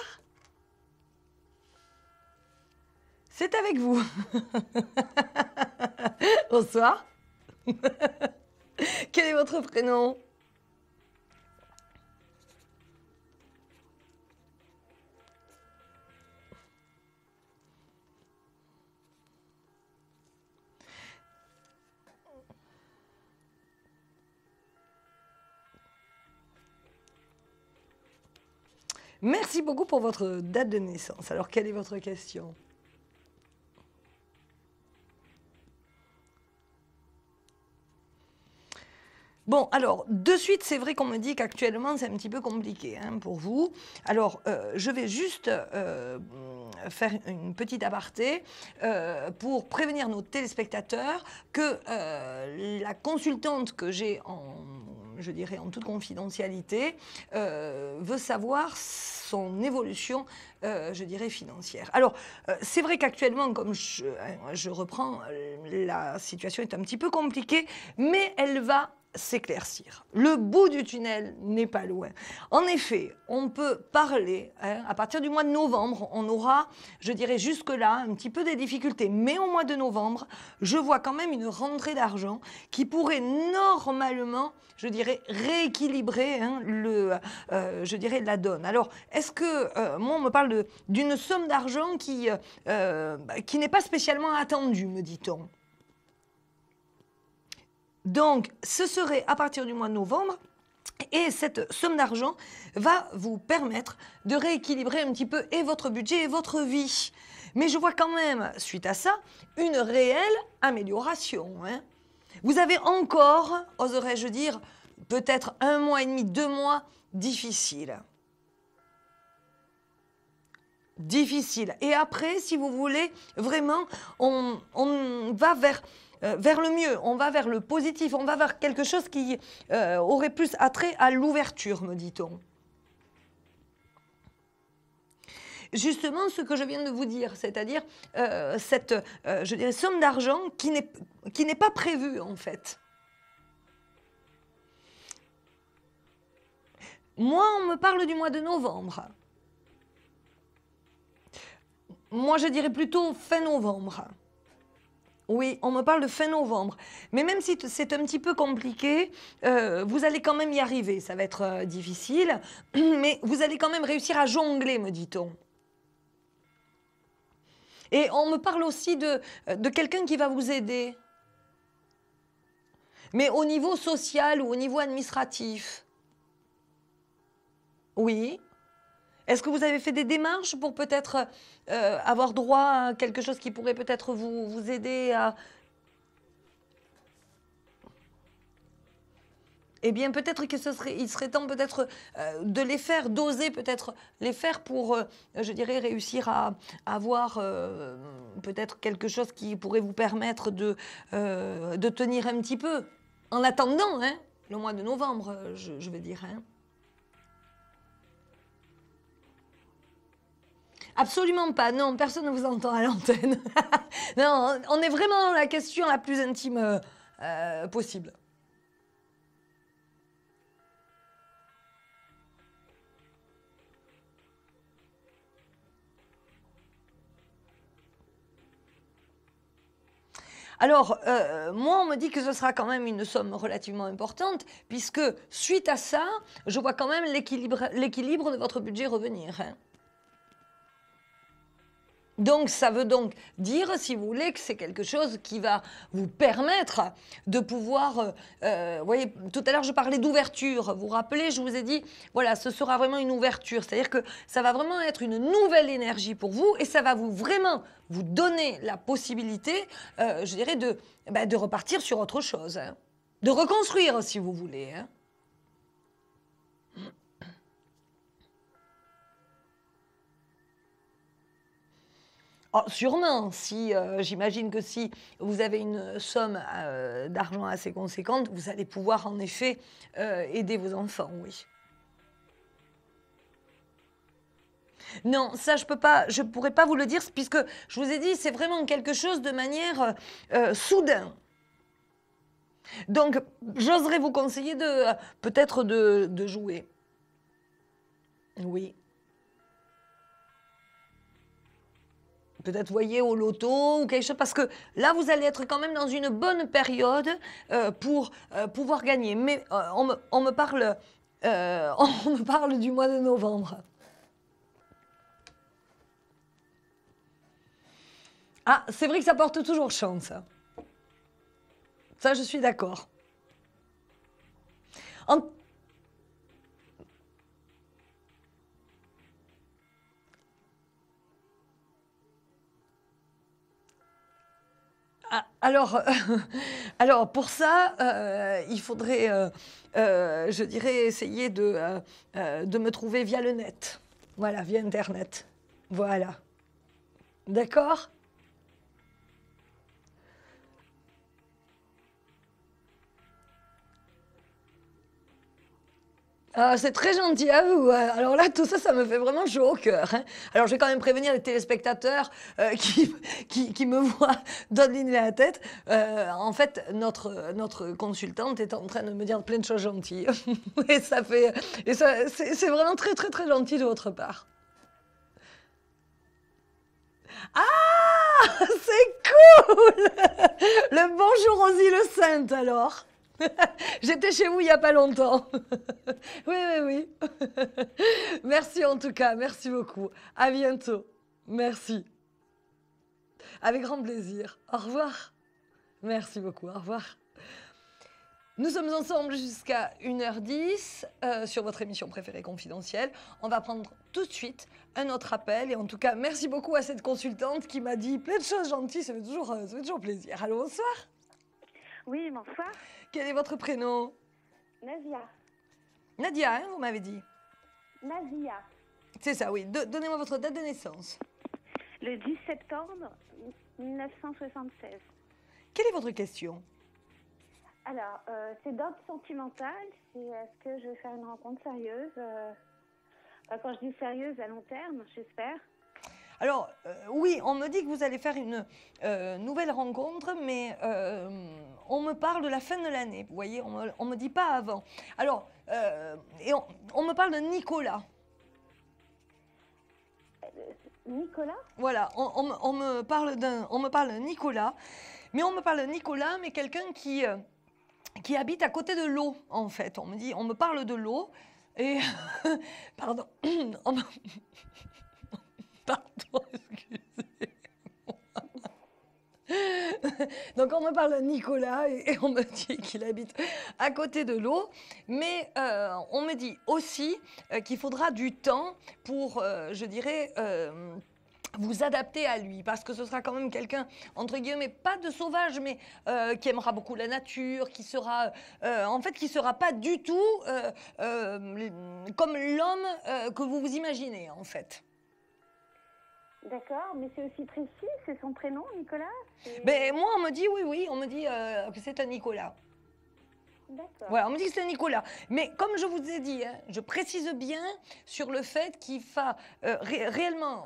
C'est avec vous. Bonsoir. Quel est votre prénom? Merci beaucoup pour votre date de naissance. Alors, quelle est votre question? Bon, alors, de suite, c'est vrai qu'on me dit qu'actuellement, c'est un petit peu compliqué pour vous. Alors, je vais juste faire une petite aparté pour prévenir nos téléspectateurs que la consultante que j'ai je dirais en toute confidentialité, veut savoir son évolution, je dirais, financière. Alors, c'est vrai qu'actuellement, comme je reprends, la situation est un petit peu compliquée, mais elle va s'éclaircir. Le bout du tunnel n'est pas loin. En effet, on peut parler, à partir du mois de novembre, on aura, je dirais jusque-là, un petit peu des difficultés, mais au mois de novembre, je vois quand même une rentrée d'argent qui pourrait normalement, je dirais, rééquilibrer je dirais, la donne. Alors, est-ce que, moi, on me parle d'une somme d'argent qui n'est pas spécialement attendue, me dit-on. Donc, ce serait à partir du mois de novembre, et cette somme d'argent va vous permettre de rééquilibrer un petit peu et votre budget et votre vie. Mais je vois quand même, suite à ça, une réelle amélioration. Vous avez encore, oserais-je dire, peut-être 1 mois et demi, 2 mois difficiles. Et après, si vous voulez, vraiment, on va vers le mieux, on va vers le positif, on va vers quelque chose qui aurait plus attrait à l'ouverture, me dit-on. justement ce que je viens de vous dire, c'est-à-dire cette je dirais, somme d'argent qui n'est pas prévue en fait. Moi, on me parle du mois de novembre. Moi, je dirais plutôt fin novembre. Oui, on me parle de fin novembre. Mais même si c'est un petit peu compliqué, vous allez quand même y arriver. Ça va être difficile, mais vous allez quand même réussir à jongler, me dit-on. Et on me parle aussi de quelqu'un qui va vous aider. Mais au niveau social ou au niveau administratif. Oui. Est-ce que vous avez fait des démarches pour peut-être avoir droit à quelque chose qui pourrait peut-être vous aider à... Eh bien, peut-être il serait temps peut-être de les faire, d'oser peut-être les faire pour, je dirais, réussir à avoir peut-être quelque chose qui pourrait vous permettre de tenir un petit peu. En attendant, hein, le mois de novembre, je veux dire. Hein. Absolument pas, non, personne ne vous entend à l'antenne. Non, on est vraiment dans la question la plus intime possible. Alors, moi, on me dit que ce sera quand même une somme relativement importante, puisque suite à ça, je vois quand même l'équilibre de votre budget revenir. Hein. Donc, ça veut donc dire, si vous voulez, que c'est quelque chose qui va vous permettre de pouvoir... vous voyez, tout à l'heure, je parlais d'ouverture. Vous vous rappelez, je vous ai dit, voilà, ce sera vraiment une ouverture. C'est-à-dire que ça va vraiment être une nouvelle énergie pour vous et ça va vraiment vous donner la possibilité, je dirais, de repartir sur autre chose. Hein. De reconstruire, si vous voulez. Hein. Oh, sûrement, si j'imagine que si vous avez une somme d'argent assez conséquente, vous allez pouvoir en effet aider vos enfants, oui. Non, ça je pourrais pas vous le dire puisque je vous ai dit c'est vraiment quelque chose de manière soudain. Donc j'oserais vous conseiller peut-être de jouer. Oui. Peut-être, voyez, au loto ou quelque chose, parce que là, vous allez être quand même dans une bonne période pour pouvoir gagner. Mais on me parle, on me parle du mois de novembre. Ah, c'est vrai que ça porte toujours chance. Ça, je suis d'accord. Alors pour ça, il faudrait, je dirais, essayer de me trouver via le net. Voilà, via Internet. Voilà. D'accord ? Ah, c'est très gentil à vous. Alors là, tout ça, ça me fait vraiment chaud au cœur. Hein. Alors, je vais quand même prévenir les téléspectateurs qui me voient donner la tête. En fait, notre consultante est en train de me dire plein de choses gentilles. Et c'est vraiment très, très, très gentil de votre part. Ah, c'est cool! Le bonjour aux îles Saintes, alors. J'étais chez vous il n'y a pas longtemps. Oui, oui, oui. Merci en tout cas, merci beaucoup. À bientôt. Merci. Avec grand plaisir. Au revoir. Merci beaucoup, au revoir. Nous sommes ensemble jusqu'à 1h10 sur votre émission préférée confidentielle. On va prendre tout de suite un autre appel. Et en tout cas, merci beaucoup à cette consultante qui m'a dit plein de choses gentilles. Ça fait toujours plaisir. Allô, bonsoir. Oui, bonsoir. Quel est votre prénom? Nadia. Nadia, hein, vous m'avez dit? Nadia. C'est ça, oui. Donnez-moi votre date de naissance. Le 10 septembre 1976. Quelle est votre question? Alors, c'est d'ordre sentimental. C'est est-ce que je vais faire une rencontre sérieuse quand je dis sérieuse, à long terme, j'espère. Alors, oui, on me dit que vous allez faire une nouvelle rencontre, mais on me parle de la fin de l'année. Vous voyez, on me dit pas avant. Alors, et on me parle de Nicolas. Nicolas? Voilà, on me parle de Nicolas, mais mais quelqu'un qui habite à côté de l'eau, en fait. On me parle de l'eau, et... Pardon. Pardon, excusez-moi. Donc on me parle de Nicolas et on me dit qu'il habite à côté de l'eau, mais on me dit aussi qu'il faudra du temps pour, je dirais, vous adapter à lui, parce que ce sera quand même quelqu'un, entre guillemets, pas de sauvage, mais qui aimera beaucoup la nature, qui sera, qui sera pas du tout comme l'homme que vous vous imaginez, en fait. D'accord, mais c'est aussi précis, c'est son prénom, Nicolas? Ben, moi, on me dit, oui, on me dit que c'est un Nicolas. D'accord. Voilà, on me dit que c'est un Nicolas. Mais comme je vous ai dit, hein, je précise bien sur le fait qu'il va réellement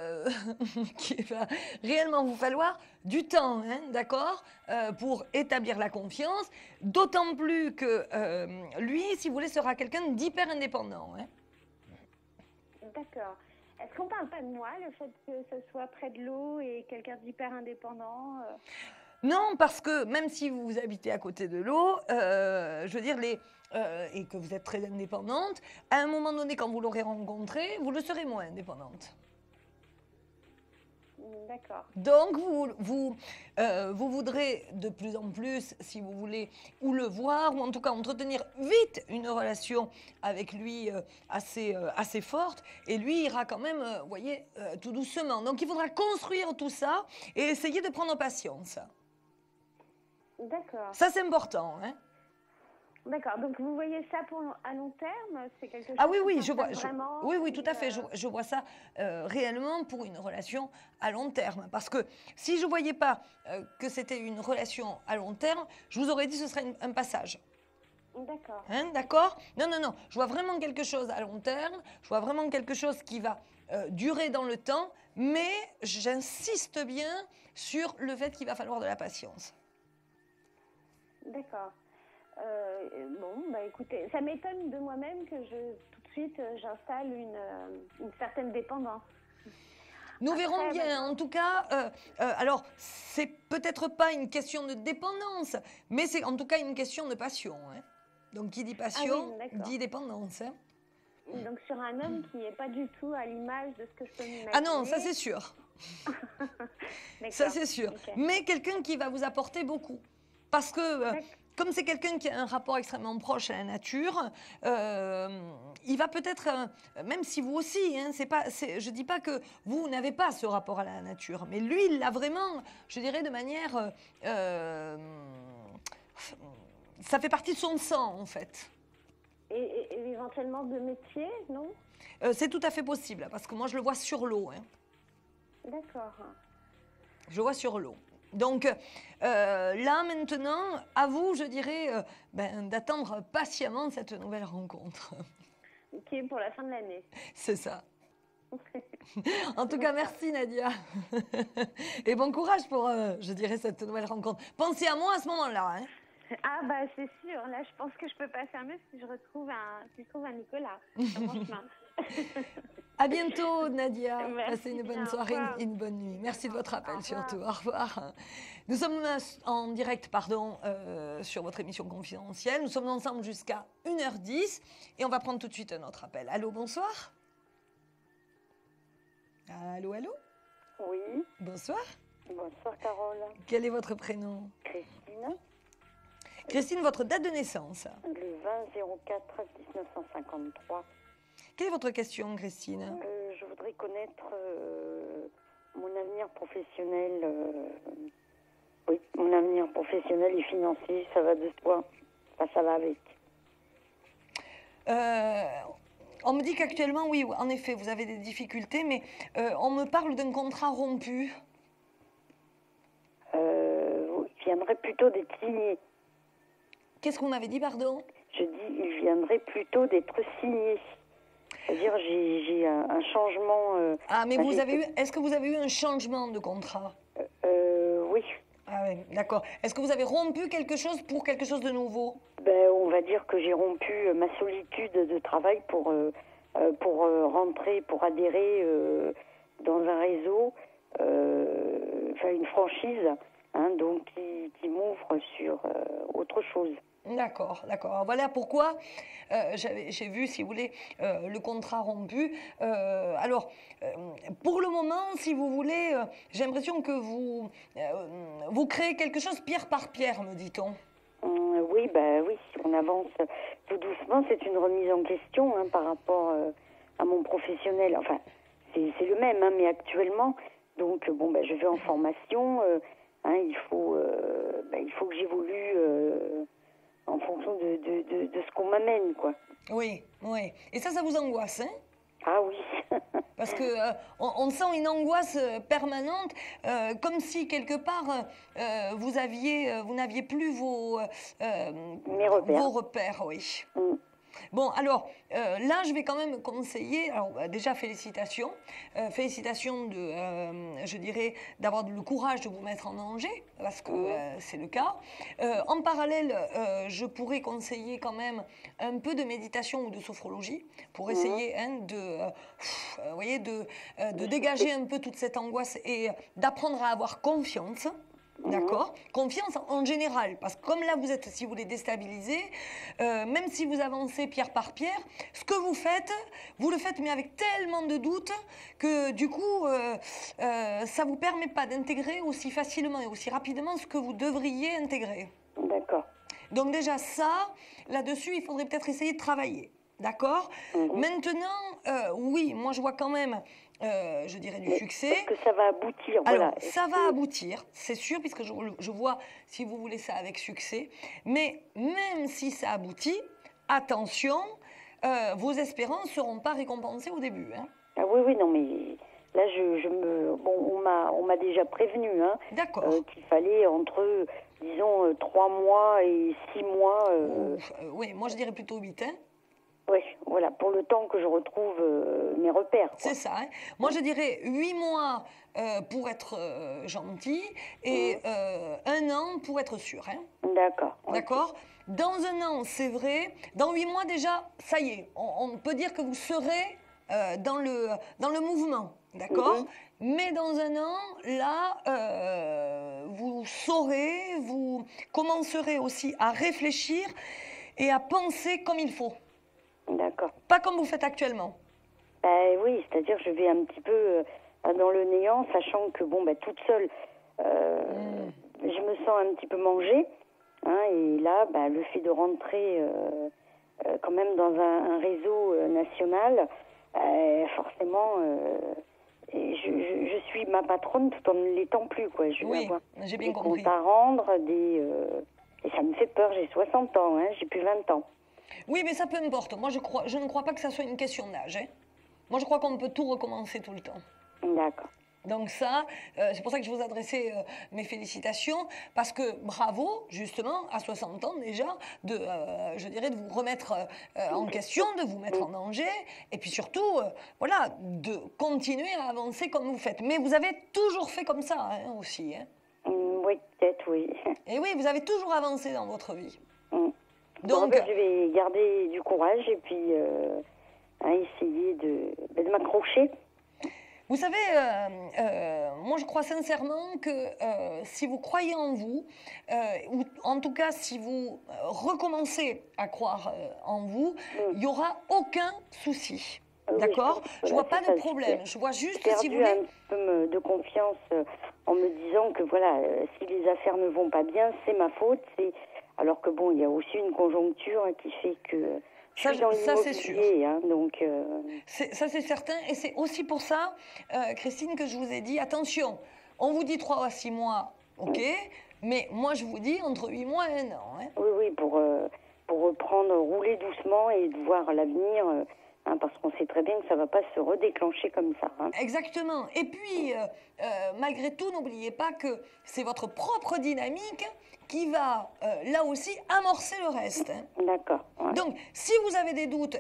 vous falloir du temps, hein, d'accord, pour établir la confiance. D'autant plus que lui, si vous voulez, sera quelqu'un d'hyper indépendant. Hein. D'accord. Est-ce qu'on parle pas de moi, le fait que ce soit près de l'eau et quelqu'un d'hyper indépendant Non, parce que même si vous habitez à côté de l'eau, je veux dire, et que vous êtes très indépendante, à un moment donné, quand vous l'aurez rencontré, vous le serez moins indépendante. D'accord. Donc, vous voudrez de plus en plus, si vous voulez, ou le voir, ou en tout cas entretenir vite une relation avec lui assez forte, et lui ira quand même, vous voyez, tout doucement. Donc, il faudra construire tout ça et essayer de prendre patience. D'accord. Ça, c'est important, hein. D'accord. Donc, vous voyez ça à long terme? C'est quelque chose Ah oui, qui je vois. concerne vraiment, Oui, tout à fait. Je vois ça réellement pour une relation à long terme. Parce que si je ne voyais pas que c'était une relation à long terme, je vous aurais dit que ce serait un passage. D'accord. Hein, d'accord? Non. Je vois vraiment quelque chose à long terme. Je vois vraiment quelque chose qui va durer dans le temps. Mais j'insiste bien sur le fait qu'il va falloir de la patience. D'accord. Bon, bah écoutez, ça m'étonne de moi-même que tout de suite j'installe une certaine dépendance. Nous verrons bien. En tout cas, alors, c'est peut-être pas une question de dépendance, mais c'est en tout cas une question de passion. Hein. Donc, qui dit passion, dit dépendance. Hein. Donc, sur un homme qui n'est pas du tout à l'image de ce que je peux m'imaginer. Ah non, ça c'est sûr. Ça c'est sûr. Okay. Mais quelqu'un qui va vous apporter beaucoup. Parce que... comme c'est quelqu'un qui a un rapport extrêmement proche à la nature, il va peut-être, même si vous aussi, hein, je ne dis pas que vous n'avez pas ce rapport à la nature, mais lui, il l'a vraiment, je dirais, de manière... ça fait partie de son sang, en fait. Et éventuellement de métier, non? C'est tout à fait possible, parce que moi, je le vois sur l'eau. Hein. D'accord. Je le vois sur l'eau. Donc là, maintenant, à vous, je dirais, d'attendre patiemment cette nouvelle rencontre. Ok, pour la fin de l'année. C'est ça. En tout cas, merci Nadia. Et bon courage pour, je dirais, cette nouvelle rencontre. Pensez à moi à ce moment-là. Hein. Ah bah c'est sûr, là je pense que je peux pas faire mieux si je trouve un Nicolas sur mon chemin. À bientôt Nadia. Merci, passez une bonne soirée, une bonne nuit. Merci de votre appel surtout. Au revoir. Nous sommes en direct sur votre émission confidentielle. Nous sommes ensemble jusqu'à 1h10 et on va prendre tout de suite un autre appel. Allô, bonsoir. Allô. Oui. Bonsoir. Bonsoir Carole. Quel est votre prénom? Christine. Christine, votre date de naissance? Le 20-04-1953. Quelle est votre question, Christine? Je voudrais connaître mon avenir professionnel. Oui, mon avenir professionnel et financier, ça va de soi. Enfin, ça va avec. On me dit qu'actuellement, oui, en effet, vous avez des difficultés, mais on me parle d'un contrat rompu. Il viendrait plutôt d'être signé. Qu'est-ce qu'on m'avait dit, pardon? Je dis, il viendrait plutôt d'être signé. C'est-à-dire j'ai un changement. Ah, mais est-ce que vous avez eu un changement de contrat? Oui. Ah oui, d'accord. Est-ce que vous avez rompu quelque chose pour quelque chose de nouveau? Ben, on va dire que j'ai rompu ma solitude de travail pour rentrer, pour adhérer dans un réseau, une franchise, hein, donc qui m'ouvre sur autre chose. D'accord, d'accord. Voilà pourquoi j'ai vu, si vous voulez, le contrat rompu. Pour le moment, si vous voulez, j'ai l'impression que vous créez quelque chose pierre par pierre, me dit-on. Oui, oui, on avance tout doucement. C'est une remise en question hein, par rapport à mon professionnel. Enfin, c'est le même, hein, mais actuellement. Donc, je vais en formation. Il faut que j'évolue en fonction de ce qu'on m'amène, quoi. Oui, oui. Et ça vous angoisse, hein? Ah oui. Parce que on sent une angoisse permanente, comme si quelque part vous n'aviez plus mes repères. Vos repères, oui. Bon, alors, là, je vais quand même conseiller, alors déjà, félicitations. Félicitations je dirais, d'avoir le courage de vous mettre en danger, parce que c'est le cas. En parallèle, je pourrais conseiller quand même un peu de méditation ou de sophrologie, pour essayer de dégager un peu toute cette angoisse et d'apprendre à avoir confiance. D'accord. Confiance en général, parce que comme là vous êtes, si vous voulez, déstabilisé, même si vous avancez pierre par pierre, ce que vous le faites mais avec tellement de doutes que du coup, ça vous permet pas d'intégrer aussi facilement et aussi rapidement ce que vous devriez intégrer. D'accord. Donc déjà ça, là-dessus, il faudrait peut-être essayer de travailler. D'accord. Maintenant, oui, moi je vois quand même, je dirais, du succès. Est-ce que ça va aboutir? Alors, voilà. ça va aboutir, c'est sûr, puisque je vois, si vous voulez, ça avec succès. Mais même si ça aboutit, attention, vos espérances ne seront pas récompensées au début. Hein. Ah oui, non, mais là, on m'a déjà prévenu hein, qu'il fallait entre, disons, 3 mois et 6 mois. Oui, moi je dirais plutôt 8, hein. Oui, voilà, pour le temps que je retrouve mes repères. C'est ça. Hein. Moi, je dirais 8 mois pour être gentil et 1 an pour être sûr. Hein. D'accord. D'accord. Dans 1 an, c'est vrai. Dans 8 mois, déjà, ça y est. On peut dire que vous serez dans le mouvement. D'accord. Mais dans 1 an, là, vous saurez, vous commencerez aussi à réfléchir et à penser comme il faut. D'accord. Pas comme vous faites actuellement. Oui, c'est-à-dire je vais un petit peu dans le néant, sachant que toute seule, je me sens un petit peu mangée. Hein, et là, le fait de rentrer quand même dans un réseau national, forcément, je suis ma patronne tout en ne l'étant plus, quoi. Je vais avoir j'ai bien des compris. comptes à rendre, et ça me fait peur. J'ai 60 ans, hein, j'ai plus 20 ans. Oui, mais ça peu importe. Moi, je ne crois pas que ça soit une question d'âge. Hein. Moi, je crois qu'on peut tout recommencer tout le temps. D'accord. Donc ça, c'est pour ça que je vous adressais mes félicitations, parce que bravo, justement, à 60 ans déjà, je dirais, de vous remettre en question, de vous mettre en danger, et puis surtout, de continuer à avancer comme vous faites. Mais vous avez toujours fait comme ça, hein, aussi. Hein. Oui, peut-être, oui. Et oui, vous avez toujours avancé dans votre vie. Donc, je vais garder du courage et puis essayer de m'accrocher. Vous savez, moi je crois sincèrement que si vous croyez en vous, ou en tout cas si vous recommencez à croire en vous, il n'y aura aucun souci. D'accord? Je vois pas de problème. Je vois juste, si vous voulez, un peu de confiance en me disant que si les affaires ne vont pas bien, c'est ma faute. Alors que il y a aussi une conjoncture qui fait que je suis dans l'immobilier, hein, donc. Ça c'est certain, et c'est aussi pour ça, Christine, que je vous ai dit attention. On vous dit 3 à 6 mois, ok, mais moi je vous dis entre 8 mois et 1 an. Hein. Oui, pour reprendre, rouler doucement et de voir l'avenir hein, parce qu'on sait très bien que ça ne va pas se redéclencher comme ça. Hein. Exactement. Et puis, malgré tout, n'oubliez pas que c'est votre propre dynamique qui va, là aussi, amorcer le reste. Hein. D'accord. Ouais. Donc, si vous avez des doutes,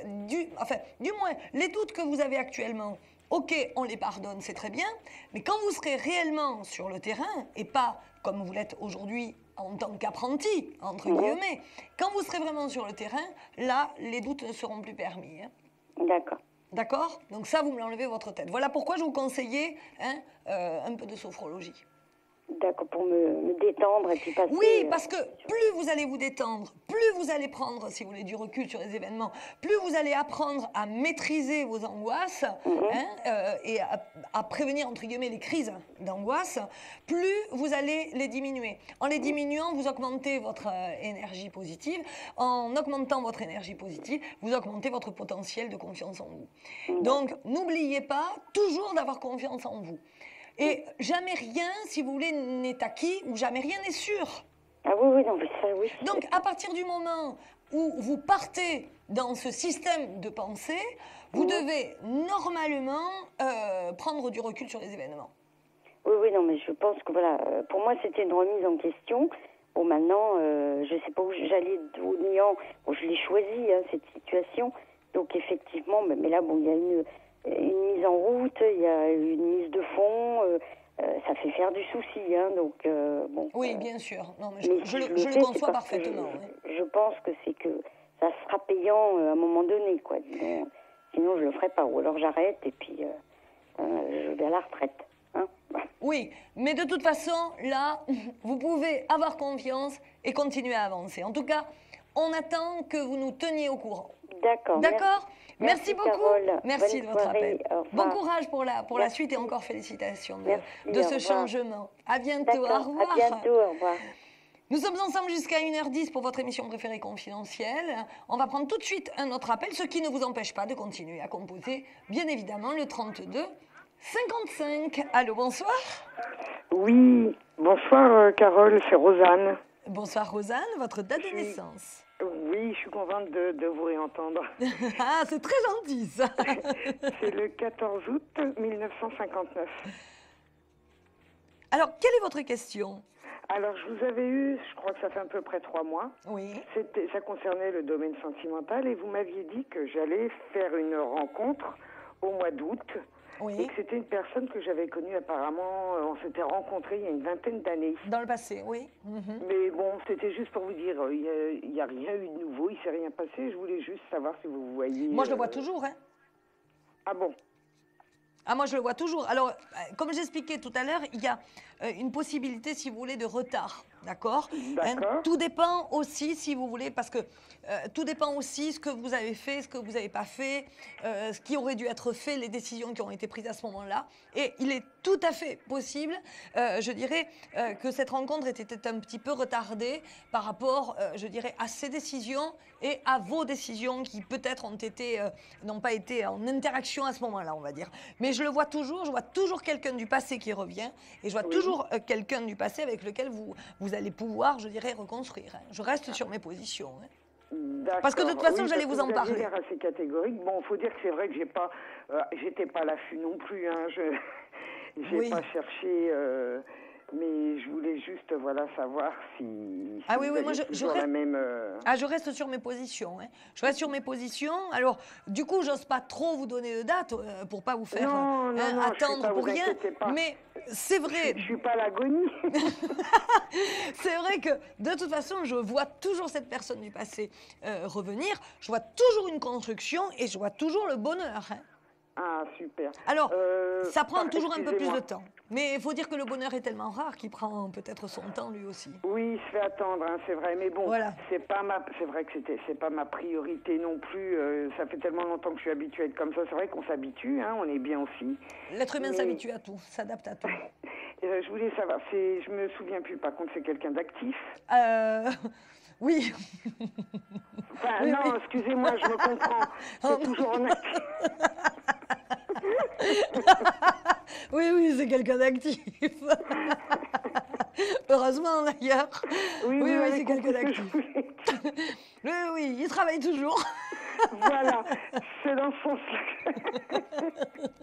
du moins, les doutes que vous avez actuellement, ok, on les pardonne, c'est très bien, mais quand vous serez réellement sur le terrain, et pas comme vous l'êtes aujourd'hui en tant qu'apprenti, entre guillemets, quand vous serez vraiment sur le terrain, là, les doutes ne seront plus permis. Hein. D'accord. D'accord? Donc ça, vous me l'enlevez de votre tête. Voilà pourquoi je vous conseillais un peu de sophrologie. D'accord, pour me détendre et puis passer... Oui, parce que plus vous allez vous détendre, plus vous allez prendre, si vous voulez, du recul sur les événements, plus vous allez apprendre à maîtriser vos angoisses et à prévenir, entre guillemets, les crises d'angoisse, plus vous allez les diminuer. En les diminuant, vous augmentez votre énergie positive. En augmentant votre énergie positive, vous augmentez votre potentiel de confiance en vous. Donc, n'oubliez pas toujours d'avoir confiance en vous. Et jamais rien, si vous voulez, n'est acquis ou jamais rien n'est sûr. Ah oui, non, mais ça, oui. Donc, à partir du moment où vous partez dans ce système de pensée, vous devez normalement prendre du recul sur les événements. Oui, non, mais je pense que voilà, pour moi, c'était une remise en question. Bon, maintenant, je ne sais pas où j'allais au néant. Bon, je l'ai choisi, hein, cette situation. Donc, effectivement, mais là, bon, il y a une mise en route, il y a une mise de fond, ça fait faire du souci, hein, donc bon. Oui, bien sûr. Non, mais je le conçois parfaitement. Je pense que c'est que ça sera payant à un moment donné, quoi. Sinon, je le ferai pas. Ou alors j'arrête et puis je vais à la retraite. Hein. Oui, mais de toute façon, là, vous pouvez avoir confiance et continuer à avancer. En tout cas, on attend que vous nous teniez au courant. D'accord. D'accord. Merci beaucoup. Carole. Merci Bonne de votre soirée. appel. Bon courage pour la suite et encore félicitations de ce changement. À bientôt. Au revoir. À bientôt. Au revoir. Nous sommes ensemble jusqu'à 1h10 pour votre émission préférée confidentielle. On va prendre tout de suite un autre appel, ce qui ne vous empêche pas de continuer à composer, bien évidemment, le 32 55. Allô, bonsoir. Oui, bonsoir Carole, c'est Rosanne. Bonsoir Rosanne, votre date de naissance. Oui, je suis contente de vous réentendre. Ah, c'est très gentil ça. C'est le 14 août 1959. Alors, quelle est votre question? Alors, je vous avais eu, je crois que ça fait à peu près 3 mois. Oui. Ça concernait le domaine sentimental et vous m'aviez dit que j'allais faire une rencontre au mois d'août. Oui. Et que c'était une personne que j'avais connue apparemment, on s'était rencontrés il y a une vingtaine d'années. Dans le passé, oui. Mais bon, c'était juste pour vous dire, il n'y a rien eu de nouveau, il ne s'est rien passé, je voulais juste savoir si vous voyez... Moi, je le vois toujours, hein. Ah bon? Ah, moi, je le vois toujours. Alors, comme j'expliquais tout à l'heure, il y a une possibilité, si vous voulez, de retard. D'accord. Tout dépend aussi, si vous voulez, parce que tout dépend aussi ce que vous avez fait, ce que vous n'avez pas fait, ce qui aurait dû être fait, les décisions qui ont été prises à ce moment-là. Et il est tout à fait possible, je dirais, que cette rencontre ait été un petit peu retardée par rapport, je dirais, à ces décisions et à vos décisions qui peut-être n'ont pas été en interaction à ce moment-là, on va dire. Mais je le vois toujours, je vois toujours quelqu'un du passé qui revient et je vois toujours quelqu'un du passé avec lequel vous allez pouvoir, je dirais, reconstruire. Hein. Je reste sur mes positions. Hein. Parce que de toute façon, j'allais vous en parler. L'air assez catégorique. Bon, il faut dire que c'est vrai que j'étais pas à l'affût non plus. Hein. J'ai pas cherché, mais je voulais juste, savoir si oui, moi je reste, la même. Je reste sur mes positions. Hein. Je reste sur mes positions. Alors, du coup, j'ose pas trop vous donner de date pour pas vous faire attendre pour rien. Mais c'est vrai. Je suis pas à l'agonie. C'est vrai que de toute façon, je vois toujours cette personne du passé revenir. Je vois toujours une construction et je vois toujours le bonheur. Hein. Ah, super. Alors, ça prend toujours un peu plus de temps. Mais il faut dire que le bonheur est tellement rare qu'il prend peut-être son temps lui aussi. Oui, il se fait attendre, hein, c'est vrai. Mais bon, c'est vrai que c'est pas ma priorité non plus. Ça fait tellement longtemps que je suis habituée à être comme ça. C'est vrai qu'on s'habitue, hein, on est bien aussi. L'être humain s'habitue à tout, s'adapte à tout. Je voulais savoir, je me souviens plus, par contre, c'est quelqu'un d'actif? Oui. Enfin, oui, non, excusez-moi, je me comprends. C'est toujours en actif. Oui, c'est quelqu'un d'actif. Heureusement, d'ailleurs. Oui, c'est quelqu'un d'actif. Oui, il travaille toujours. Voilà, c'est dans ce sens-là.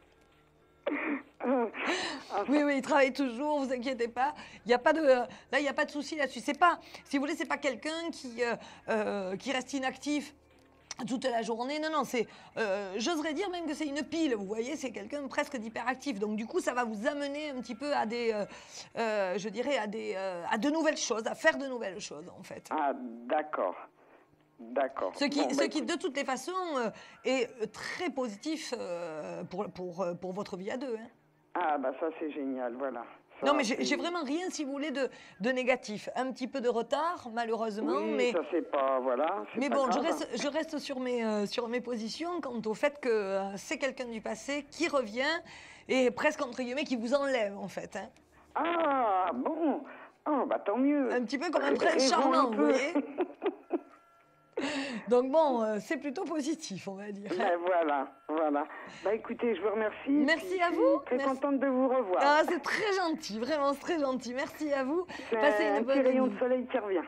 Oui, il travaille toujours, vous inquiétez pas. Il y a pas de, là, il n'y a pas de souci là-dessus. C'est pas, si vous voulez, c'est pas quelqu'un qui reste inactif toute la journée. Non, c'est, j'oserais dire même que c'est une pile. Vous voyez, c'est quelqu'un presque d'hyperactif. Donc du coup, ça va vous amener un petit peu à des, je dirais, à de nouvelles choses, à faire de nouvelles choses en fait. Ah, d'accord. D'accord. Ce qui, de toutes les façons, est très positif pour votre vie à deux. Hein. Ah, bah ça, c'est génial, voilà. Ça, non, mais j'ai vraiment rien, si vous voulez, de négatif. Un petit peu de retard, malheureusement. Oui, mais ça, c'est pas... Voilà. Mais pas bon, grave. je reste sur mes positions quant au fait que c'est quelqu'un du passé qui revient et presque, entre guillemets, qui vous enlève, en fait. Hein. Ah, bon. Oh, bah tant mieux. Un petit peu comme un prince charmant, vous voyez. Donc bon, c'est plutôt positif, on va dire. Ben voilà. Bah écoutez, je vous remercie. Merci à vous. Très contente de vous revoir. Ah, c'est très gentil, vraiment, c'est très gentil. Merci à vous. Passez une bonne rayon de soleil qui revient.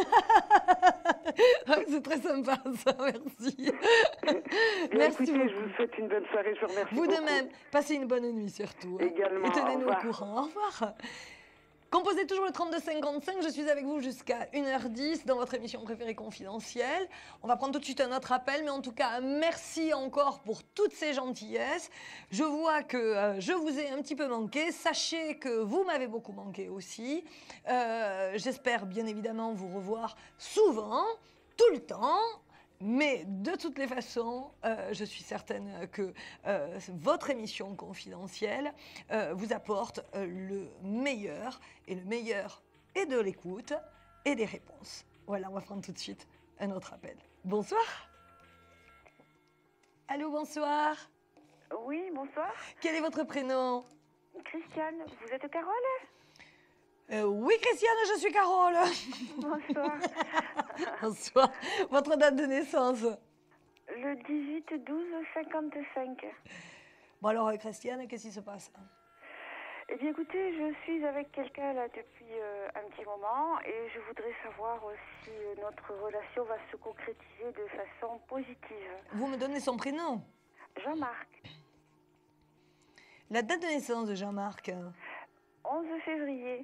C'est très sympa, ça, merci. Merci écoutez, je vous souhaite une bonne soirée, je vous remercie Vous beaucoup. de même, passez une bonne nuit surtout. Hein. Également, et tenez-nous au au revoir. courant. Au revoir. Composez toujours le 3255, je suis avec vous jusqu'à 1h10 dans votre émission préférée confidentielle. On va prendre tout de suite un autre appel, mais en tout cas, merci encore pour toutes ces gentillesses. Je vois que je vous ai un petit peu manqué. Sachez que vous m'avez beaucoup manqué aussi. J'espère bien évidemment vous revoir souvent, tout le temps. Mais de toutes les façons, je suis certaine que votre émission confidentielle vous apporte le meilleur. Et le meilleur est de l'écoute et des réponses. Voilà, on va prendre tout de suite un autre appel. Bonsoir. Allô, bonsoir. Oui, bonsoir. Quel est votre prénom? Christiane, vous êtes Carole? Oui, Christiane, je suis Carole. Bonsoir. Bonsoir. Votre date de naissance? Le 18-12-55. Bon alors, Christiane, qu'est-ce qui se passe? Eh bien, écoutez, je suis avec quelqu'un là depuis un petit moment et je voudrais savoir si notre relation va se concrétiser de façon positive. Vous me donnez son prénom? Jean-Marc. La date de naissance de Jean-Marc? 11 février.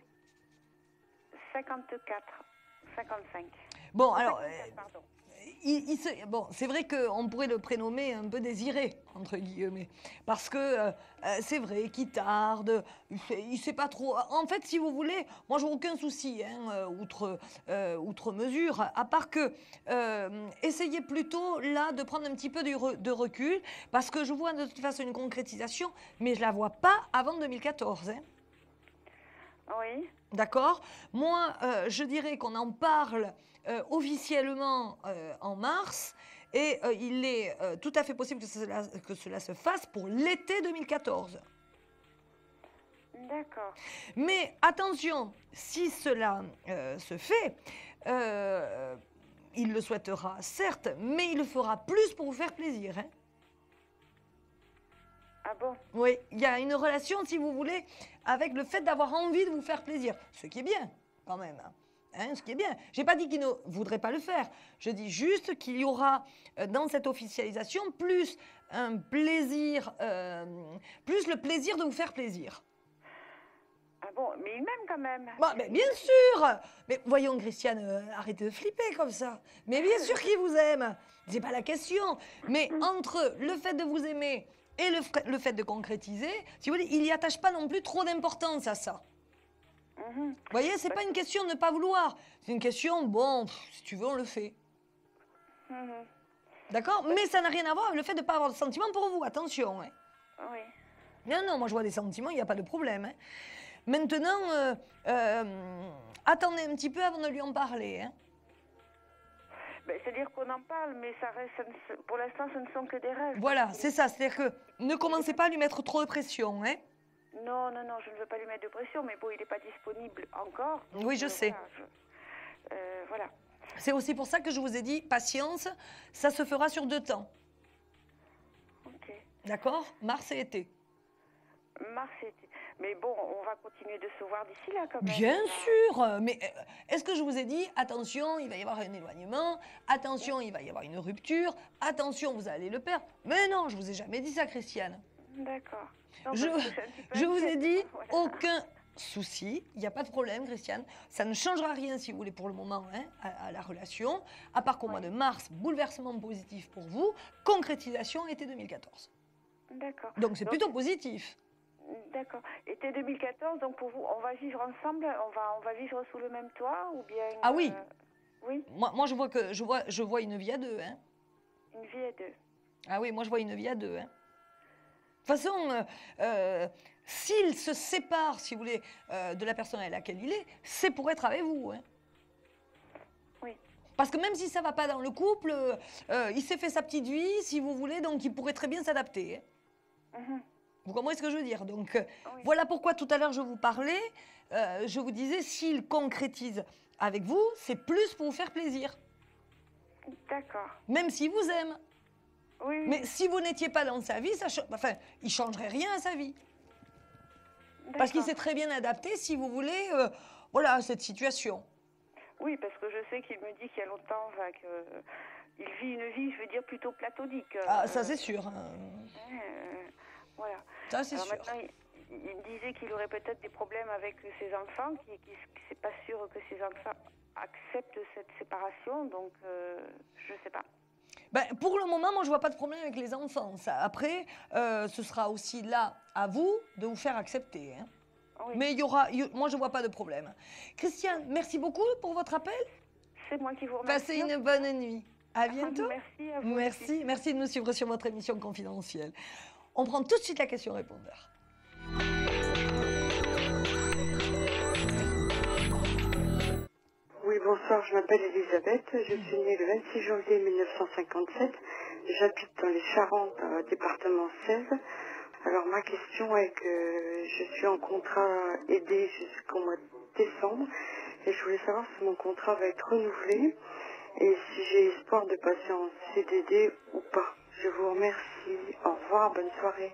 54, 55. Bon, alors, 54, pardon. Bon, c'est vrai qu'on pourrait le prénommer un peu désiré, entre guillemets, parce que c'est vrai qu'il tarde, il sait pas trop. En fait, si vous voulez, moi, j'ai aucun souci, hein, outre mesure, à part que essayez plutôt, là, de prendre un petit peu de recul, parce que je vois de toute façon une concrétisation, mais je la vois pas avant 2014, hein. Oui. D'accord? Moi, je dirais qu'on en parle officiellement en mars et il est tout à fait possible que cela se fasse pour l'été 2014. D'accord. Mais attention, si cela se fait, il le souhaitera, certes, mais il le fera plus pour vous faire plaisir, hein. Ah bon? Oui, il y a une relation, si vous voulez, avec le fait d'avoir envie de vous faire plaisir. Ce qui est bien, quand même. Hein, ce qui est bien. Je n'ai pas dit qu'il ne voudrait pas le faire. Je dis juste qu'il y aura, dans cette officialisation, plus un plaisir, plus le plaisir de vous faire plaisir. Ah bon, mais il m'aime quand même. Bon, mais bien sûr. Mais voyons, Christiane, arrêtez de flipper comme ça. Mais bien sûr qu'il vous aime. C'est pas la question. Mais entre le fait de vous aimer et le fait de concrétiser, si vous voulez, il n'y attache pas non plus trop d'importance à ça. Vous voyez, c'est pas une question de ne pas vouloir. C'est une question, bon, si tu veux, on le fait. D'accord? Mais ça n'a rien à voir avec le fait de ne pas avoir de sentiments pour vous. Attention. Hein. Oui. Non, moi je vois des sentiments, il n'y a pas de problème. Hein. Maintenant, attendez un petit peu avant de lui en parler. Hein. Ben, c'est-à-dire qu'on en parle, mais ça reste, pour l'instant, ce ne sont que des rêves. Voilà, c'est ça. C'est-à-dire que ne commencez pas à lui mettre trop de pression. Hein. Non, je ne veux pas lui mettre de pression, mais bon, il n'est pas disponible encore. Donc, oui, je sais. Voilà. C'est aussi pour ça que je vous ai dit, patience, ça se fera sur 2 temps. Ok. D'accord? Mars et été. Mars et été. Mais bon, on va continuer de se voir d'ici là quand même. Bien sûr, mais est-ce que je vous ai dit, attention, il va y avoir un éloignement, attention, il va y avoir une rupture, attention, vous allez le perdre. Mais non, je vous ai jamais dit ça, Christiane. D'accord. Je vous ai dit, aucun souci, il n'y a pas de problème, Christiane. Ça ne changera rien, si vous voulez, pour le moment, hein, à la relation. À part qu'au mois de mars, bouleversement positif pour vous, concrétisation été 2014. D'accord. Donc c'est plutôt positif. D'accord. Été 2014, donc pour vous, on va vivre ensemble, on va vivre sous le même toit ou bien Ah oui. Oui. Moi je vois une vie à deux, hein. Une vie à deux. Ah oui, moi je vois une vie à deux, hein. De toute façon, s'il se sépare, si vous voulez, de la personne avec laquelle il est, c'est pour être avec vous, hein. Oui. Parce que même si ça ne va pas dans le couple, il s'est fait sa petite vie, si vous voulez, donc il pourrait très bien s'adapter, hein. Vous comprenez ce que je veux dire? Donc, voilà pourquoi tout à l'heure je vous parlais, je vous disais, s'il concrétise avec vous, c'est plus pour vous faire plaisir. D'accord. Même s'il vous aime. Oui. Mais si vous n'étiez pas dans sa vie, il ne changerait rien à sa vie. Parce qu'il s'est très bien adapté, si vous voulez, voilà, à cette situation. Oui, parce que je sais qu'il me dit qu'il y a longtemps qu'il vit une vie, je veux dire, plutôt platonique. Ah, ça c'est sûr. Voilà. Ça c'est sûr. Maintenant, il me disait qu'il aurait peut-être des problèmes avec ses enfants, qu'il n'est pas sûr que ses enfants acceptent cette séparation, donc je ne sais pas. Ben, pour le moment, moi, je ne vois pas de problème avec les enfants. Ça, après, ce sera aussi là, à vous, de vous faire accepter. Hein. Oui. Mais moi, je ne vois pas de problème. Christiane, merci beaucoup pour votre appel. C'est moi qui vous remercie. Passez une bonne nuit. À bientôt. Merci à vous. Merci de nous suivre sur votre émission confidentielle. On prend tout de suite la question répondeur. Oui, bonsoir, je m'appelle Elisabeth, je suis née le 26 janvier 1957, j'habite dans les Charentes, département 16. Alors ma question est que je suis en contrat aidé jusqu'au mois de décembre et je voulais savoir si mon contrat va être renouvelé et si j'ai espoir de passer en CDD ou pas. Je vous remercie, au revoir, bonne soirée.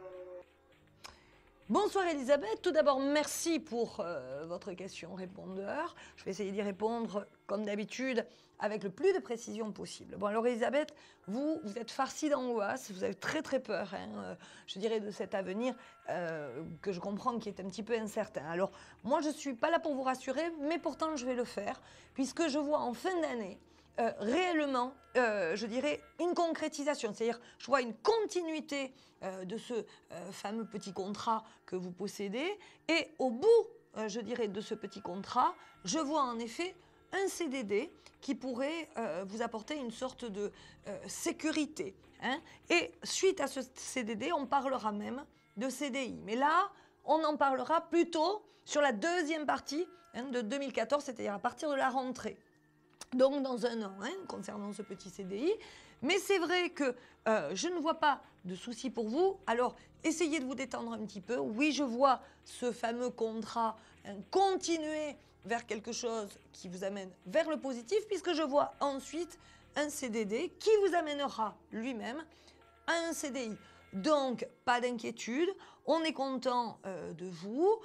Bonsoir Elisabeth, tout d'abord merci pour votre question répondeur. Je vais essayer d'y répondre comme d'habitude avec le plus de précision possible. Bon alors Elisabeth, vous êtes farcie d'angoisse, vous avez très très peur, hein, je dirais, de cet avenir que je comprends qui est un petit peu incertain. Alors moi je ne suis pas là pour vous rassurer, mais pourtant je vais le faire, puisque je vois en fin d'année réellement, je dirais, une concrétisation. C'est-à-dire, je vois une continuité de ce fameux petit contrat que vous possédez. Et au bout, je dirais, de ce petit contrat, je vois en effet un CDD qui pourrait vous apporter une sorte de sécurité. Hein. Et suite à ce CDD, on parlera même de CDI. Mais là, on en parlera plutôt sur la deuxième partie de 2014, c'est-à-dire à partir de la rentrée. Donc dans un an, hein, concernant ce petit CDI. Mais c'est vrai que je ne vois pas de souci pour vous. Alors, essayez de vous détendre un petit peu. Oui, je vois ce fameux contrat continuer vers quelque chose qui vous amène vers le positif, puisque je vois ensuite un CDD qui vous amènera lui-même à un CDI. Donc, pas d'inquiétude, on est content de vous,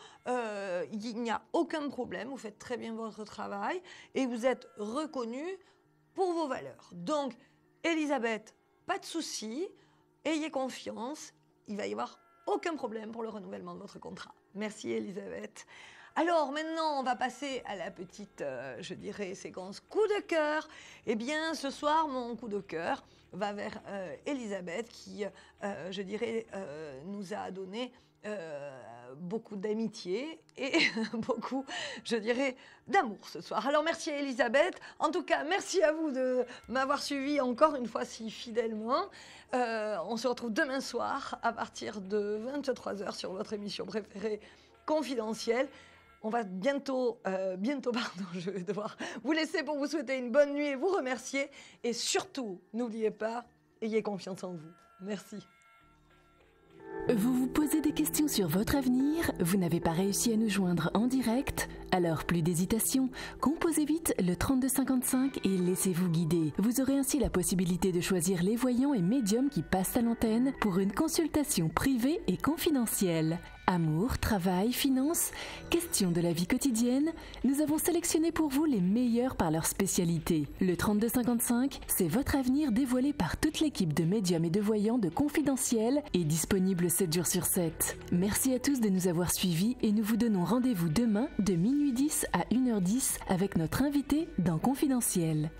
il n'y a aucun problème, vous faites très bien votre travail et vous êtes reconnu pour vos valeurs. Donc, Elisabeth, pas de souci, ayez confiance, il va y avoir aucun problème pour le renouvellement de votre contrat. Merci Elisabeth. Alors maintenant, on va passer à la petite, je dirais, séquence coup de cœur. Eh bien, ce soir, mon coup de cœur va vers Elisabeth qui, je dirais, nous a donné beaucoup d'amitié et beaucoup, je dirais, d'amour ce soir. Alors merci à Elisabeth. En tout cas, merci à vous de m'avoir suivi encore une fois si fidèlement. On se retrouve demain soir à partir de 23h sur votre émission préférée confidentielle. On va bientôt, je vais devoir vous laisser pour vous souhaiter une bonne nuit et vous remercier. Et surtout, n'oubliez pas, ayez confiance en vous. Merci. Vous vous posez des questions sur votre avenir? Vous n'avez pas réussi à nous joindre en direct? Alors plus d'hésitation, composez vite le 3255 et laissez-vous guider. Vous aurez ainsi la possibilité de choisir les voyants et médiums qui passent à l'antenne pour une consultation privée et confidentielle. Amour, travail, finances, questions de la vie quotidienne, nous avons sélectionné pour vous les meilleurs par leur spécialité. Le 3255, c'est votre avenir dévoilé par toute l'équipe de médiums et de voyants de Confidentiel et disponible 7 jours sur 7. Merci à tous de nous avoir suivis et nous vous donnons rendez-vous demain de minuit 10 à 1h10 avec notre invité dans Confidentiel.